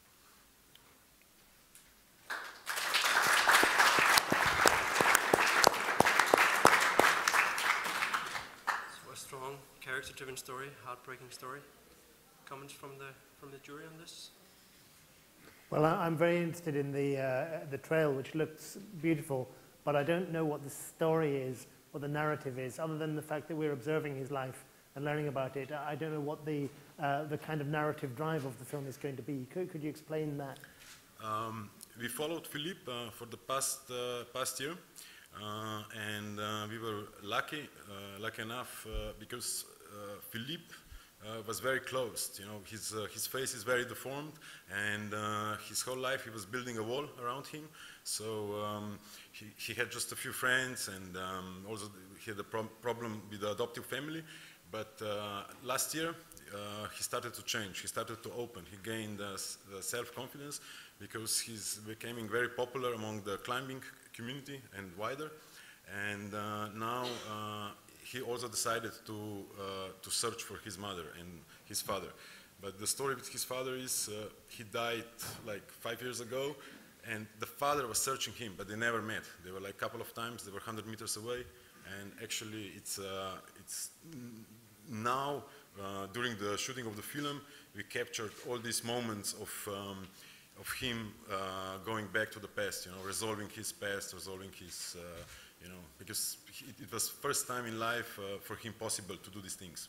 So a strong, character-driven story, heartbreaking story. Comments from the from the jury on this? Well, I- I'm very interested in the, uh, the trail, which looks beautiful, but I don't know what the story is, what the narrative is, other than the fact that we're observing his life and learning about it. I don't know what the, uh, the kind of narrative drive of the film is going to be. Could, could you explain that? Um, we followed Philippe uh, for the past, uh, past year, uh, and uh, we were lucky, uh, lucky enough, uh, because uh, Philippe Uh, was very closed. You know, his, uh, his face is very deformed, and uh, his whole life he was building a wall around him. So um, he, he had just a few friends, and um, also he had a pro problem with the adoptive family. But uh, last year, uh, he started to change. He started to open. He gained uh, the self-confidence because he's becoming very popular among the climbing community and wider. And uh, now uh, he also decided to, uh, to search for his mother and his father. But the story with his father is uh, he died like five years ago, and the father was searching him, but they never met. They were like a couple of times, they were one hundred meters away, and actually it's, uh, it's now, uh, during the shooting of the film, we captured all these moments of, um, of him uh, going back to the past, you know, resolving his past, resolving his, uh, you know, because it, it was first time in life uh, for him possible to do these things.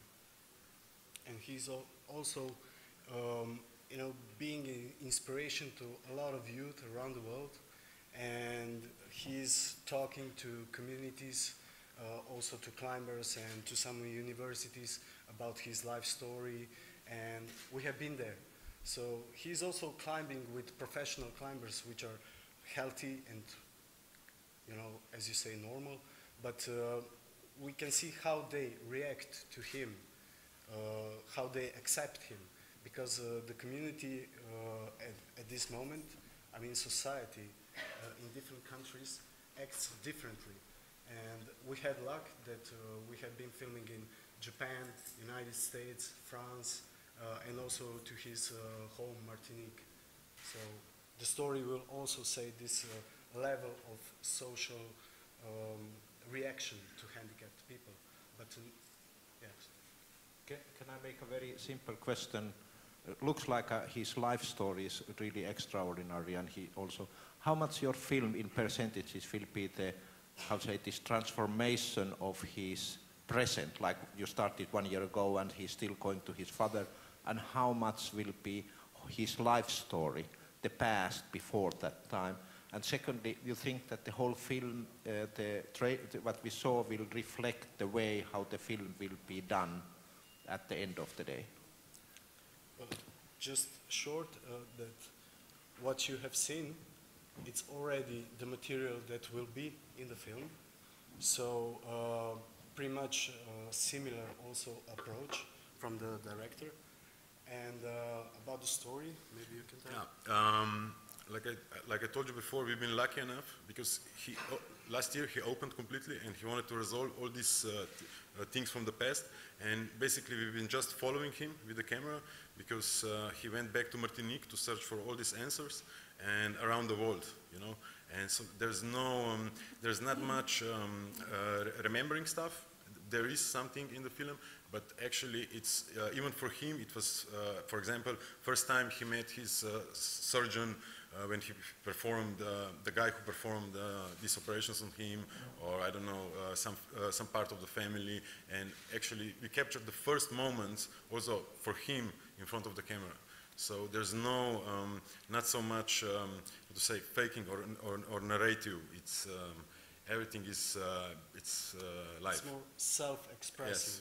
And he's al also, um, you know, being an inspiration to a lot of youth around the world, and he's talking to communities, uh, also to climbers and to some universities about his life story, and we have been there. So he's also climbing with professional climbers, which are healthy and, you know, as you say, normal, but uh, we can see how they react to him, uh, how they accept him, because uh, the community uh, at, at this moment, I mean society, uh, in different countries acts differently. And we had luck that uh, we have been filming in Japan, United States, France, uh, and also to his uh, home, Martinique. So the story will also say this uh, level of social um, reaction to handicapped people. But uh, yes. Can, can I make a very simple question? It looks like uh, his life story is really extraordinary, and he also, how much your film in percentages will be the, how to say, this transformation of his present, like you started one year ago and he's still going to his father, and how much will be his life story the past before that time? And secondly, you think that the whole film, uh, the tra the, what we saw, will reflect the way how the film will be done at the end of the day? Well, just short, uh, that what you have seen, it's already the material that will be in the film. So uh, pretty much uh, similar also approach from the director. And uh, about the story, maybe you can tell. Yeah. Um, like I like I told you before, we've been lucky enough because he oh, last year he opened completely and he wanted to resolve all these uh, uh, things from the past. And basically, we've been just following him with the camera because uh, he went back to Martinique to search for all these answers and around the world, you know. And so there's no, um, there's not much um, uh, remembering stuff. There is something in the film, but actually it's, uh, even for him, it was, uh, for example, first time he met his uh, surgeon uh, when he performed, uh, the guy who performed uh, these operations on him, or I don't know, uh, some, uh, some part of the family, and actually we captured the first moments also for him in front of the camera. So there's no, um, not so much, um, how to say, faking or, or, or narrative. It's, um, everything is, uh, it's uh, live. It's more self-expressing. Yes.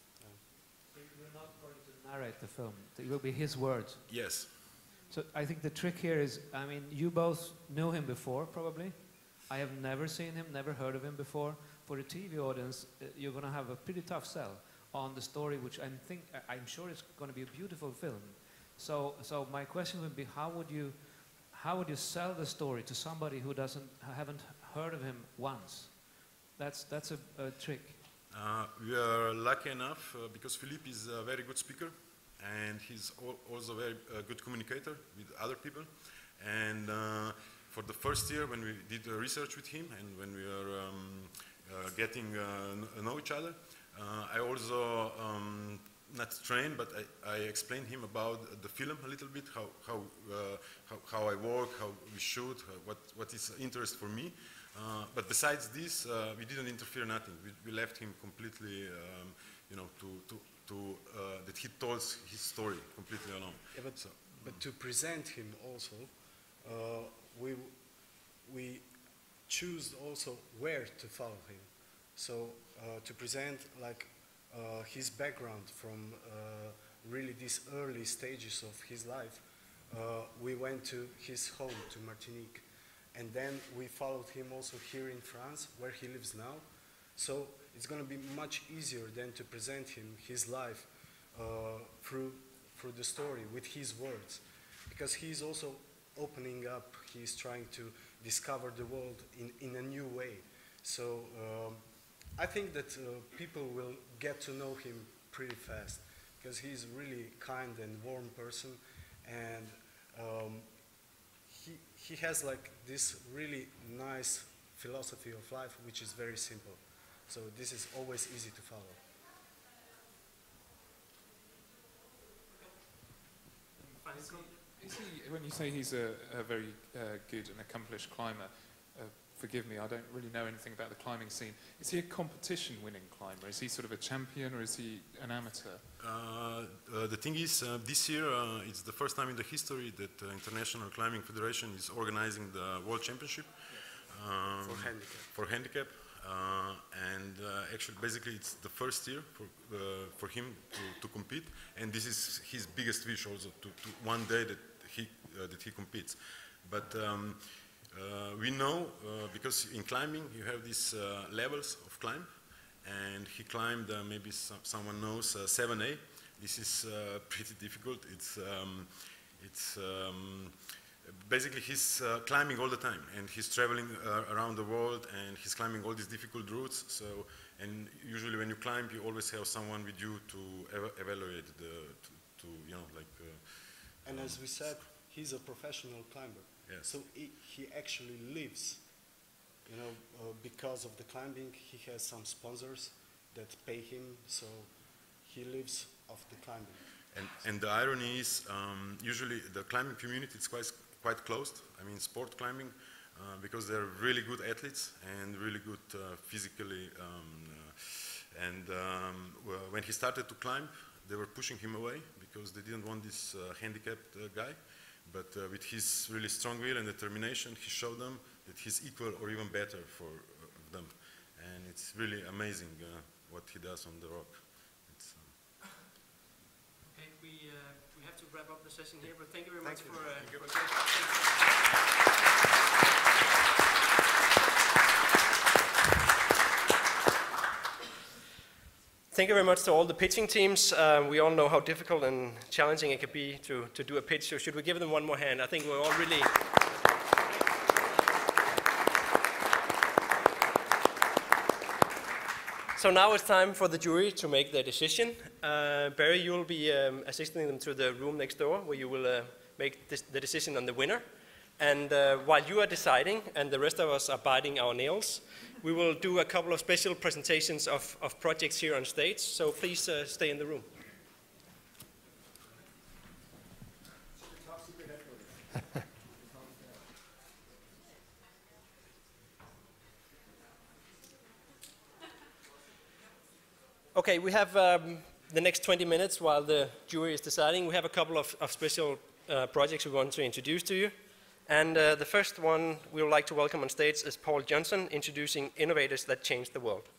So you're not going to narrate the film. It will be his words. Yes. So I think the trick here is, I mean, you both knew him before, probably. I have never seen him, never heard of him before. For the T V audience, uh, you're going to have a pretty tough sell on the story, which I'm think, I'm sure it's going to be a beautiful film. So, so my question would be, how would you, how would you sell the story to somebody who doesn't, haven't heard of him once? That's, that's a, a trick. Uh, we are lucky enough uh, because Philippe is a very good speaker and he's al also a very uh, good communicator with other people. And uh, for the first year when we did uh, research with him and when we were um, uh, getting uh, know each other, uh, I also um, not trained, but I, I explained him about the film a little bit, how how uh, how, how I work, how we shoot, how, what what is interest for me. Uh, but besides this, uh, we didn't interfere nothing. We, we left him completely, um, you know, to to to uh, that he told his story completely alone. Yeah, but so, but to present him also, uh, we we choose also where to follow him. So uh, to present like. Uh, his background from uh, really these early stages of his life, uh, we went to his home, to Martinique, and then we followed him also here in France, where he lives now. So it's going to be much easier then to present him his life uh, through, through the story, with his words, because he's also opening up, he's trying to discover the world in, in a new way. So um, I think that uh, people will get to know him pretty fast because he's really kind and warm person, and um, he, he has like this really nice philosophy of life which is very simple. So this is always easy to follow. Is he, is he, when you say he's a, a very uh, good and accomplished climber, uh, forgive me, I don't really know anything about the climbing scene. Is he a competition-winning climber? Is he sort of a champion, or is he an amateur? Uh, uh, the thing is, uh, this year uh, it's the first time in the history that the International Climbing Federation is organizing the World Championship um, for handicap. For handicap, uh, and uh, actually, basically, it's the first year for uh, for him to, to compete, and this is his biggest wish also to, to one day that he uh, that he competes, but. Um, Uh, we know, uh, because in climbing you have these uh, levels of climb, and he climbed, uh, maybe some, someone knows, uh, seven A. This is uh, pretty difficult. It's, um, it's um, basically he's uh, climbing all the time, and he's traveling uh, around the world, and he's climbing all these difficult routes. So, and usually when you climb, you always have someone with you to ev evaluate the, to, to, you know, like. Uh, and as we said, he's a professional climber. Yes. So he, he actually lives, you know, uh, because of the climbing. He has some sponsors that pay him, so he lives off the climbing. And, and the irony is, um, usually the climbing community is quite, quite closed. I mean, sport climbing, uh, because they're really good athletes and really good uh, physically. Um, uh, and um, when he started to climb, they were pushing him away because they didn't want this uh, handicapped uh, guy. but uh, with his really strong will and determination, he showed them that he's equal or even better for uh, them. And it's really amazing uh, what he does on the rock. It's, um okay, we, uh, we have to wrap up the session here, but thank you very thank much you. for, uh, thank you. for Thank you very much to all the pitching teams. Uh, we all know how difficult and challenging it can be to, to do a pitch, so should we give them one more hand? I think we're all really... So now it's time for the jury to make their decision. Uh, Barry, you'll be um, assisting them to the room next door, where you will uh, make this, the decision on the winner. And uh, while you are deciding, and the rest of us are biting our nails, we will do a couple of special presentations of, of projects here on stage, so please uh, stay in the room. Okay, we have um, the next twenty minutes while the jury is deciding. We have a couple of, of special uh, projects we want to introduce to you. And uh, the first one we would like to welcome on stage is Paul Johnson, introducing Innovators That Change the World.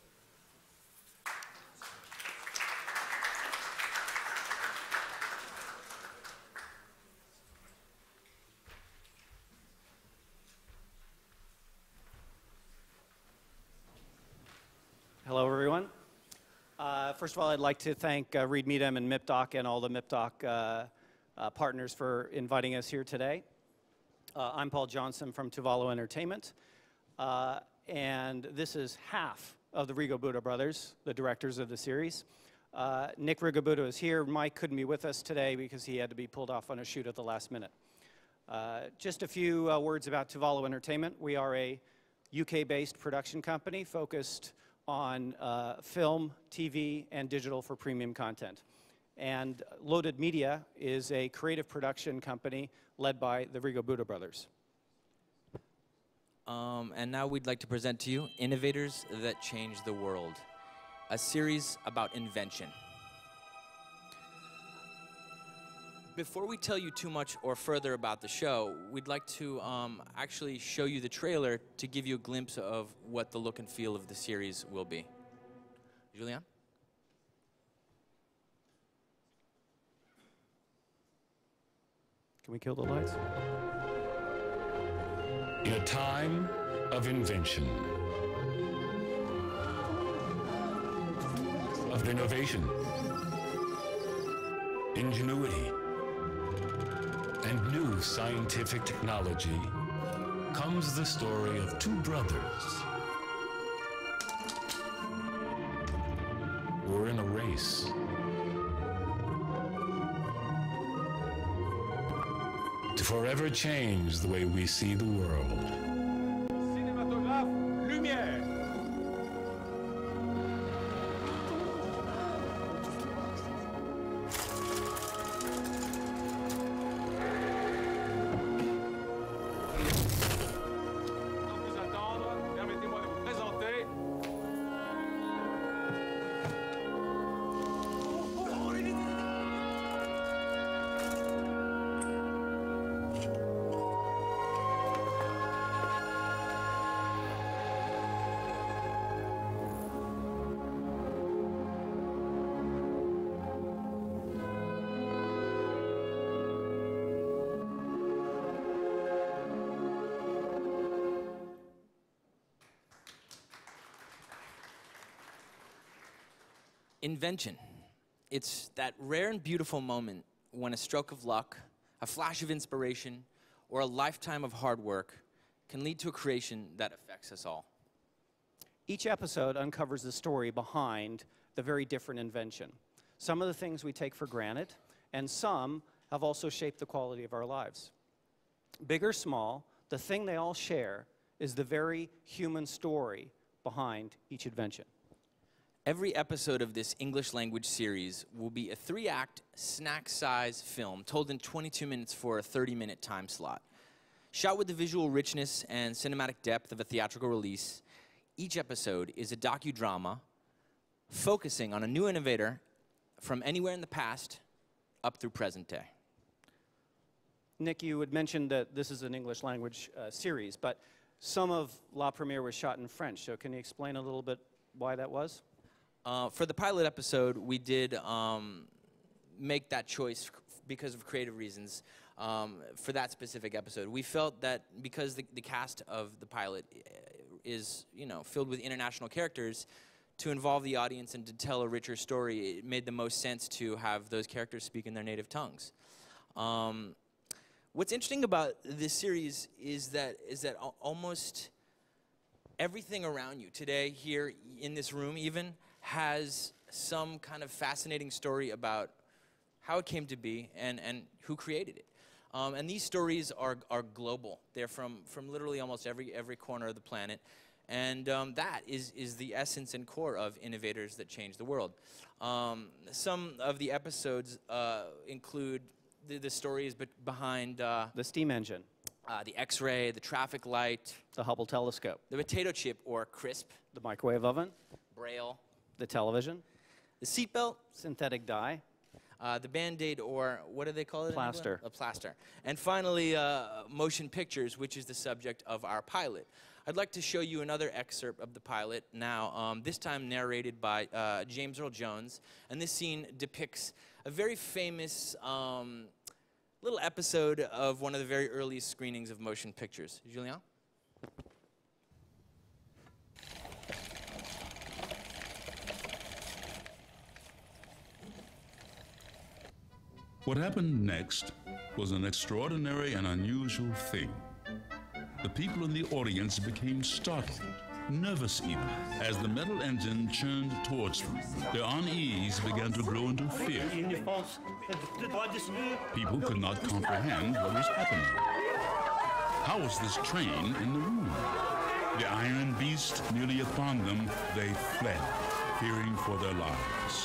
Hello, everyone. Uh, first of all, I'd like to thank uh, Reed Meadham and MIPDoc and all the MIPDoc uh, uh, partners for inviting us here today. Uh, I'm Paul Johnson from Tuvalu Entertainment, uh, and this is half of the Rigobuda brothers, the directors of the series. Uh, Nick Rigobuda is here. Mike couldn't be with us today because he had to be pulled off on a shoot at the last minute. Uh, just a few uh, words about Tuvalu Entertainment. We are a U K-based production company focused on uh, film, T V, and digital for premium content. And Loaded Media is a creative production company led by the Rigobuda brothers. Um, and now we'd like to present to you Innovators That Change the World, a series about invention. Before we tell you too much or further about the show, we'd like to um, actually show you the trailer to give you a glimpse of what the look and feel of the series will be. Julian? Can we kill the lights? In a time of invention, of innovation, ingenuity, and new scientific technology, comes the story of two brothers who are in a race to forever change the way we see the world. Cinématographe, lumière! Invention. It's that rare and beautiful moment when a stroke of luck, a flash of inspiration, or a lifetime of hard work can lead to a creation that affects us all. Each episode uncovers the story behind the very different invention. Some of the things we take for granted, and some have also shaped the quality of our lives. Big or small, the thing they all share is the very human story behind each invention. Every episode of this English language series will be a three-act, snack-size film told in twenty-two minutes for a thirty-minute time slot. Shot with the visual richness and cinematic depth of a theatrical release, each episode is a docudrama focusing on a new innovator from anywhere in the past up through present day. Nick, you had mentioned that this is an English language uh, series, but some of La Premiere was shot in French, so can you explain a little bit why that was? Uh, for the pilot episode, we did um, make that choice because of creative reasons um, for that specific episode. We felt that because the, the cast of the pilot is, you know, filled with international characters, to involve the audience and to tell a richer story, it made the most sense to have those characters speak in their native tongues. Um, what's interesting about this series is that is that al almost everything around you today, here in this room even, has some kind of fascinating story about how it came to be and, and who created it. Um, and these stories are, are global. They're from, from literally almost every, every corner of the planet. And um, that is, is the essence and core of Innovators that change the world. Um, some of the episodes uh, include the, the stories be behind... Uh, the steam engine. Uh, the X-ray, the traffic light. The Hubble telescope. The potato chip, or CRISP. The microwave oven. Braille. The television. The seatbelt. Synthetic dye. Uh, the Band-Aid, or what do they call it? Plaster. A plaster. And finally, uh, motion pictures, which is the subject of our pilot. I'd like to show you another excerpt of the pilot now, um, this time narrated by uh, James Earl Jones. And this scene depicts a very famous um, little episode of one of the very earliest screenings of motion pictures. Julien? What happened next was an extraordinary and unusual thing. The people in the audience became startled, nervous even, as the metal engine churned towards them. Their unease began to grow into fear. People could not comprehend what was happening. How was this train in the room? The iron beast nearly upon them, they fled, fearing for their lives.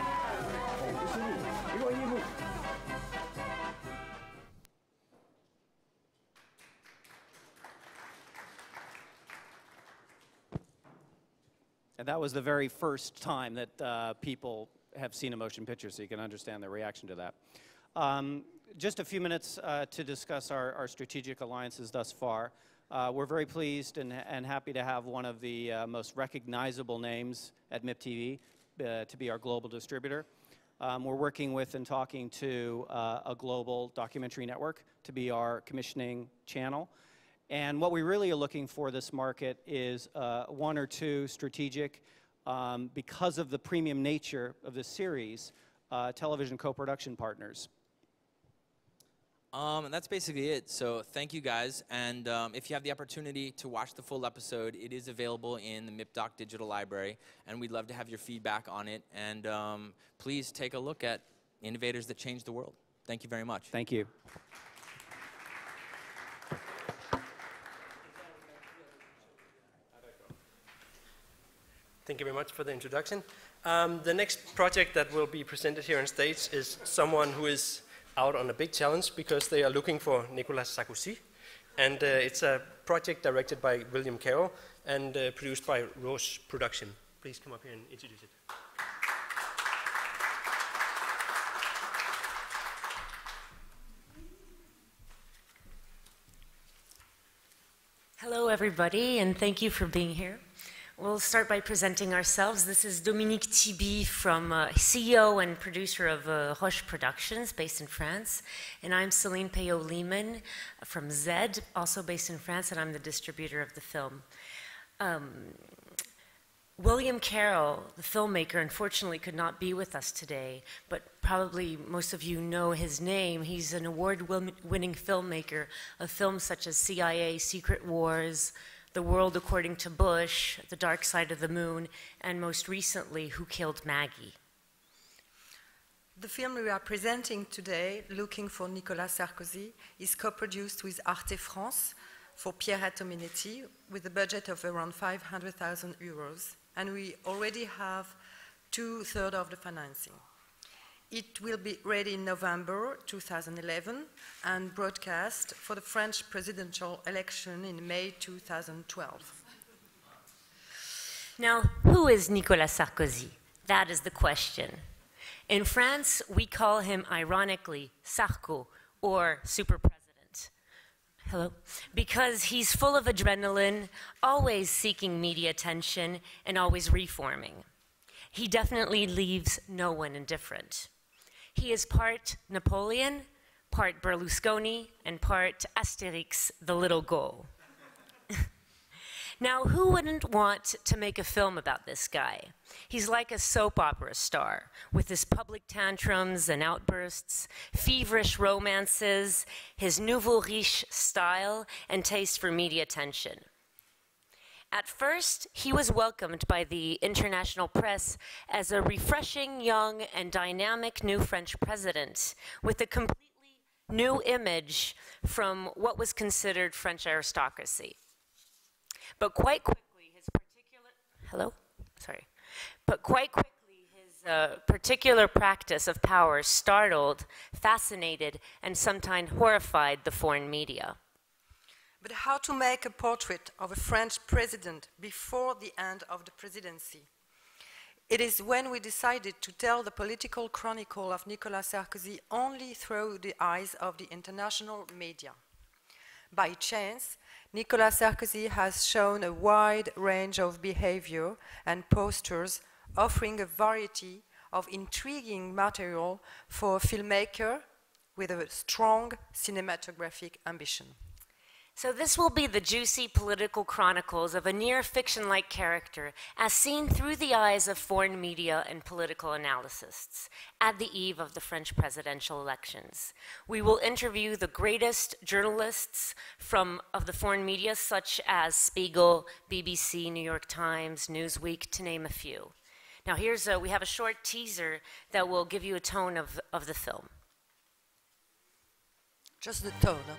And that was the very first time that uh, people have seen a motion picture, so you can understand their reaction to that. Um, just a few minutes uh, to discuss our, our strategic alliances thus far. Uh, we're very pleased and, and happy to have one of the uh, most recognizable names at M I P T V uh, to be our global distributor. Um, we're working with and talking to uh, a global documentary network to be our commissioning channel. And what we really are looking for this market is uh, one or two strategic, um, because of the premium nature of this series, uh, television co-production partners. Um, and that's basically it. So thank you guys. And um, if you have the opportunity to watch the full episode, it is available in the MIPDoc digital library. And we'd love to have your feedback on it. And um, please take a look at Innovators that Change the World. Thank you very much. Thank you. Thank you very much for the introduction. Um, the next project that will be presented here on stage is someone who is out on a big challenge because they are looking for Nicolas Sarkozy. And uh, it's a project directed by William Carroll and uh, produced by Rose Production. Please come up here and introduce it. Hello, everybody, and thank you for being here. We'll start by presenting ourselves. This is Dominique Tibi, from uh, C E O and producer of uh, Roche Productions, based in France. And I'm Celine Payot-Lehman from Z, also based in France, and I'm the distributor of the film. Um, William Carroll, the filmmaker, unfortunately could not be with us today, but probably most of you know his name. He's an award-winning filmmaker of films such as C I A, Secret Wars, The World According to Bush, The Dark Side of the Moon, and most recently, Who Killed Maggie? The film we are presenting today, Looking for Nicolas Sarkozy, is co-produced with Arte France for Pierrette Ominetti with a budget of around five hundred thousand euros, and we already have two-thirds of the financing. It will be ready in November two thousand eleven and broadcast for the French presidential election in May two thousand twelve. Now, who is Nicolas Sarkozy? That is the question. In France, we call him ironically Sarko, or Super President. Hello. Because he's full of adrenaline, always seeking media attention, and always reforming. He definitely leaves no one indifferent. He is part Napoleon, part Berlusconi, and part Asterix, the little Gaul. Now, who wouldn't want to make a film about this guy? He's like a soap opera star, with his public tantrums and outbursts, feverish romances, his nouveau riche style, and taste for media attention. At first, he was welcomed by the international press as a refreshing, young, and dynamic new French president, with a completely new image from what was considered French aristocracy. But quite quickly, his particular, hello? Sorry. But quite quickly, his uh, particular practice of power startled, fascinated, and sometimes horrified the foreign media. But how to make a portrait of a French president before the end of the presidency? It is when we decided to tell the political chronicle of Nicolas Sarkozy only through the eyes of the international media. By chance, Nicolas Sarkozy has shown a wide range of behavior and postures, offering a variety of intriguing material for a filmmaker with a strong cinematographic ambition. So this will be the juicy political chronicles of a near-fiction-like character as seen through the eyes of foreign media and political analysts at the eve of the French presidential elections. We will interview the greatest journalists from of the foreign media, such as Spiegel, B B C, New York Times, Newsweek, to name a few. Now here's a, we have a short teaser that will give you a tone of, of the film. Just the tone, huh?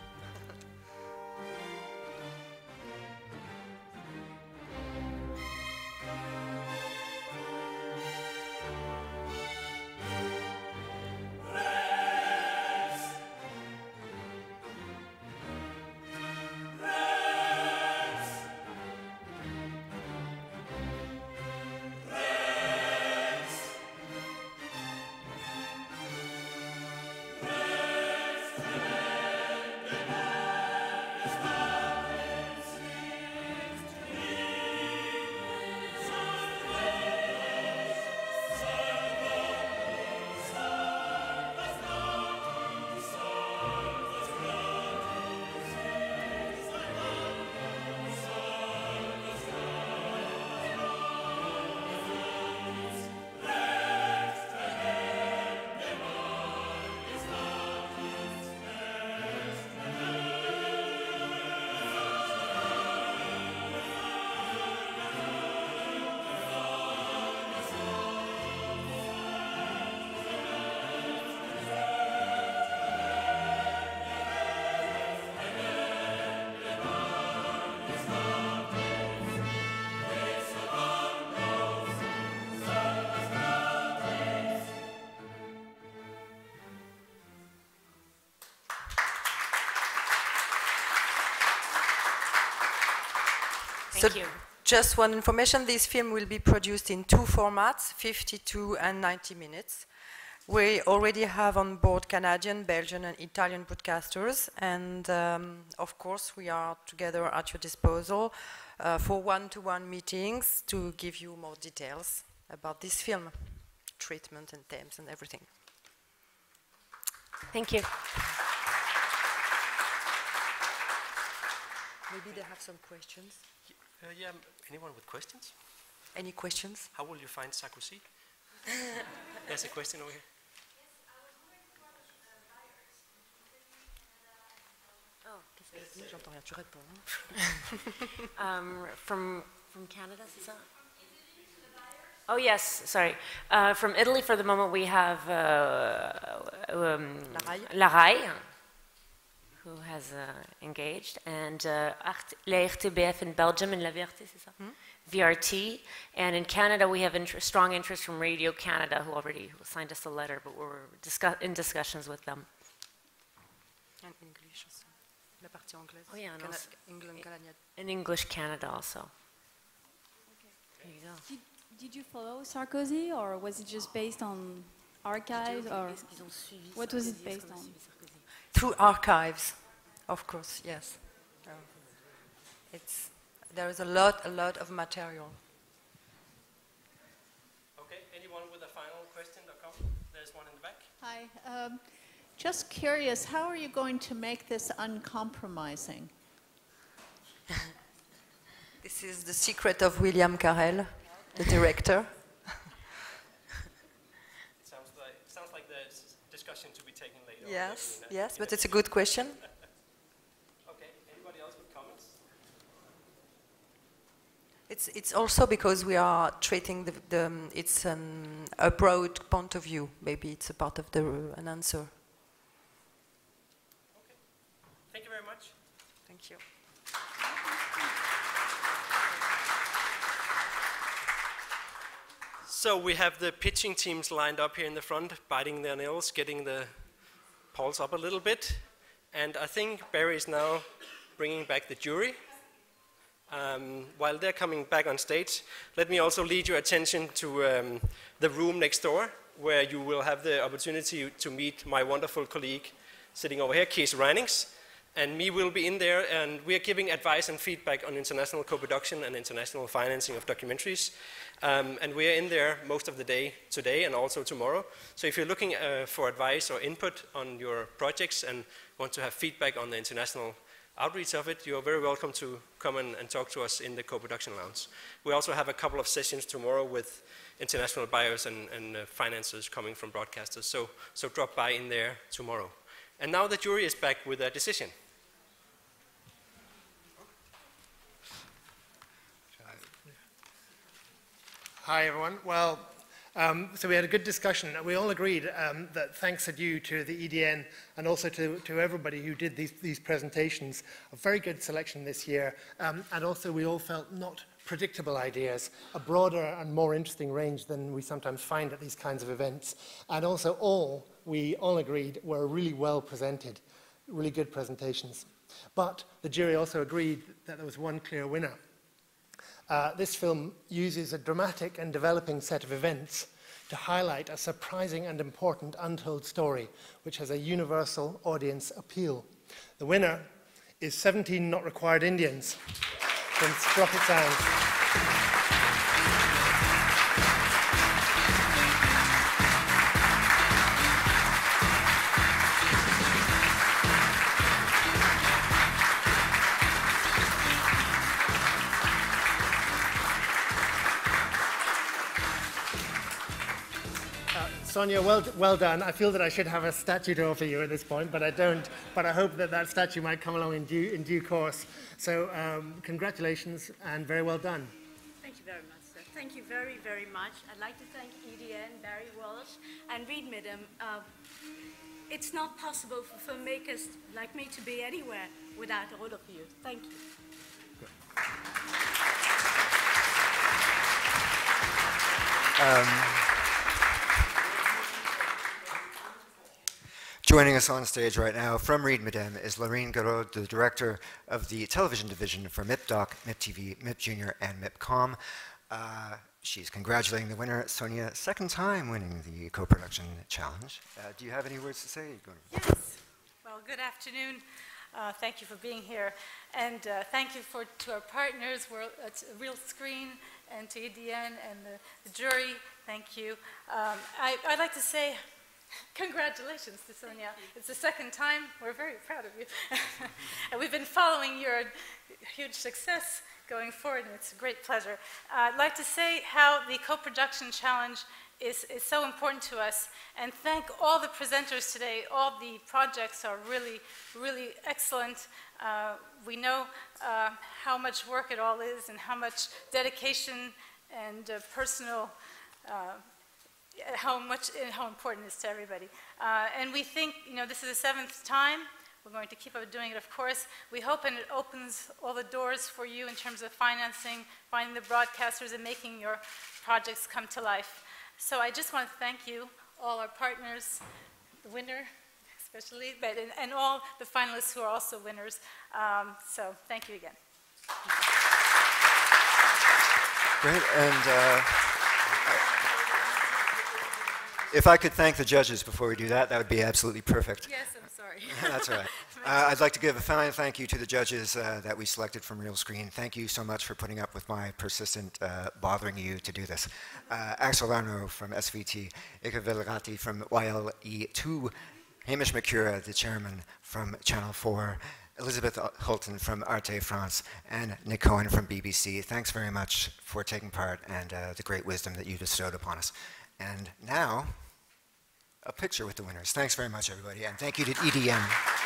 Thank so you. Just one information, this film will be produced in two formats, fifty-two and ninety minutes. We already have on board Canadian, Belgian and Italian broadcasters, and um, of course we are together at your disposal uh, for one-to-one meetings to give you more details about this film, treatment and themes and everything. Thank you. Maybe they have some questions. Uh, yeah, anyone with questions? Any questions? How will you find Sarkozy? There's a question over here. J'entends rien, tu réponds. um, from, from Canada, c'est ça? Oh yes, sorry. Uh, from Italy, for the moment, we have uh, um, La Rai, who has uh, engaged, and uh, Arte, la R T B F in Belgium, and La V R T, c'est ça? Hmm? V R T, and in Canada, we have inter strong interest from Radio Canada, who already signed us a letter, but we're discuss in discussions with them. And English also. La partie anglaise. Oh yeah, Cana also, England, Canada. In English Canada also. Okay. There you go. Did, did you follow Sarkozy, or was it just based on archives, or what was it based on? Through archives. Of course, yes. Um, it's, there is a lot, a lot of material. Okay, anyone with a final question or comment? There's one in the back. Hi. Um, just curious, how are you going to make this uncompromising? This is the secret of William Carell, the director. It sounds like, it sounds like there's discussion to be taken later. Yes, on, yes, but it's a good question. Okay, anybody else with comments? It's, it's also because we are treating the, the um, it's um, a broad point of view. Maybe it's a part of the uh, an answer. Okay, thank you very much. Thank you. So we have the pitching teams lined up here in the front, biting their nails, getting the pulse up a little bit. And I think Barry is now bringing back the jury. Um, while they're coming back on stage, let me also lead your attention to um, the room next door, where you will have the opportunity to meet my wonderful colleague sitting over here, Kees Reinings. And me will be in there, and we are giving advice and feedback on international co-production and international financing of documentaries. Um, and we are in there most of the day today and also tomorrow. So if you're looking uh, for advice or input on your projects and want to have feedback on the international outreach of it, you're very welcome to come and, and talk to us in the co-production lounge. We also have a couple of sessions tomorrow with international buyers and, and uh, financiers coming from broadcasters. So, so drop by in there tomorrow. And now the jury is back with a decision. Hi, everyone. Well, um, so we had a good discussion. We all agreed um, that thanks are due to the E D N and also to, to everybody who did these, these presentations. A very good selection this year. Um, and also we all felt not predictable ideas, a broader and more interesting range than we sometimes find at these kinds of events. And also all, we all agreed, were really well presented, really good presentations. But the jury also agreed that there was one clear winner. Uh, this film uses a dramatic and developing set of events to highlight a surprising and important untold story, which has a universal audience appeal. The winner is seventeen Not Required Indians from Sprocket Sounds. Sonia, well, well done. I feel that I should have a statue to offer you at this point, but I don't. But I hope that that statue might come along in due, in due course. So um, congratulations and very well done. Thank you very much, sir. Thank you very, very much. I'd like to thank E D N, Barry Walsh, and Reed Midham. Uh, it's not possible for filmmakers like me to be anywhere without all of you. Thank you. Um, Joining us on stage right now from Reed Midham is Lorraine Garraud, the director of the television division for MIPDoc, MIPTV, MIP Junior, and MIPCom. Uh, she's congratulating the winner, Sonia, second time winning the co-production challenge. Uh, do you have any words to say? Yes. Well, good afternoon. Uh, thank you for being here. And uh, thank you for, to our partners, World, uh, Real Screen, and to E D N and the, the jury. Thank you. Um, I, I'd like to say, congratulations to Sonia. It's the second time. We're very proud of you. And we've been following your huge success going forward, and it's a great pleasure. Uh, I'd like to say how the co-production challenge is, is so important to us, and thank all the presenters today. All the projects are really, really excellent. Uh, we know uh, how much work it all is and how much dedication and uh, personal uh, how much and how important it is to everybody. Uh, and we think, you know, this is the seventh time. We're going to keep on doing it, of course. We hope and it opens all the doors for you in terms of financing, finding the broadcasters, and making your projects come to life. So I just want to thank you, all our partners, the winner especially, but, and, and all the finalists who are also winners. Um, so thank you again. Great, and uh, if I could thank the judges before we do that, that would be absolutely perfect. Yes, I'm sorry. That's all right. Uh, I'd like to give a final thank you to the judges uh, that we selected from Real Screen. Thank you so much for putting up with my persistent uh, bothering you to do this. Uh, Axel Arno from S V T, Iikka Vehkalahti from Y L E two, Hamish Mykura, the chairman from Channel four, Elizabeth Hulton from Arte France, and Nick Cohen from B B C. Thanks very much for taking part and uh, the great wisdom that you bestowed upon us. And now, a picture with the winners. Thanks very much, everybody, and thank you to E D M.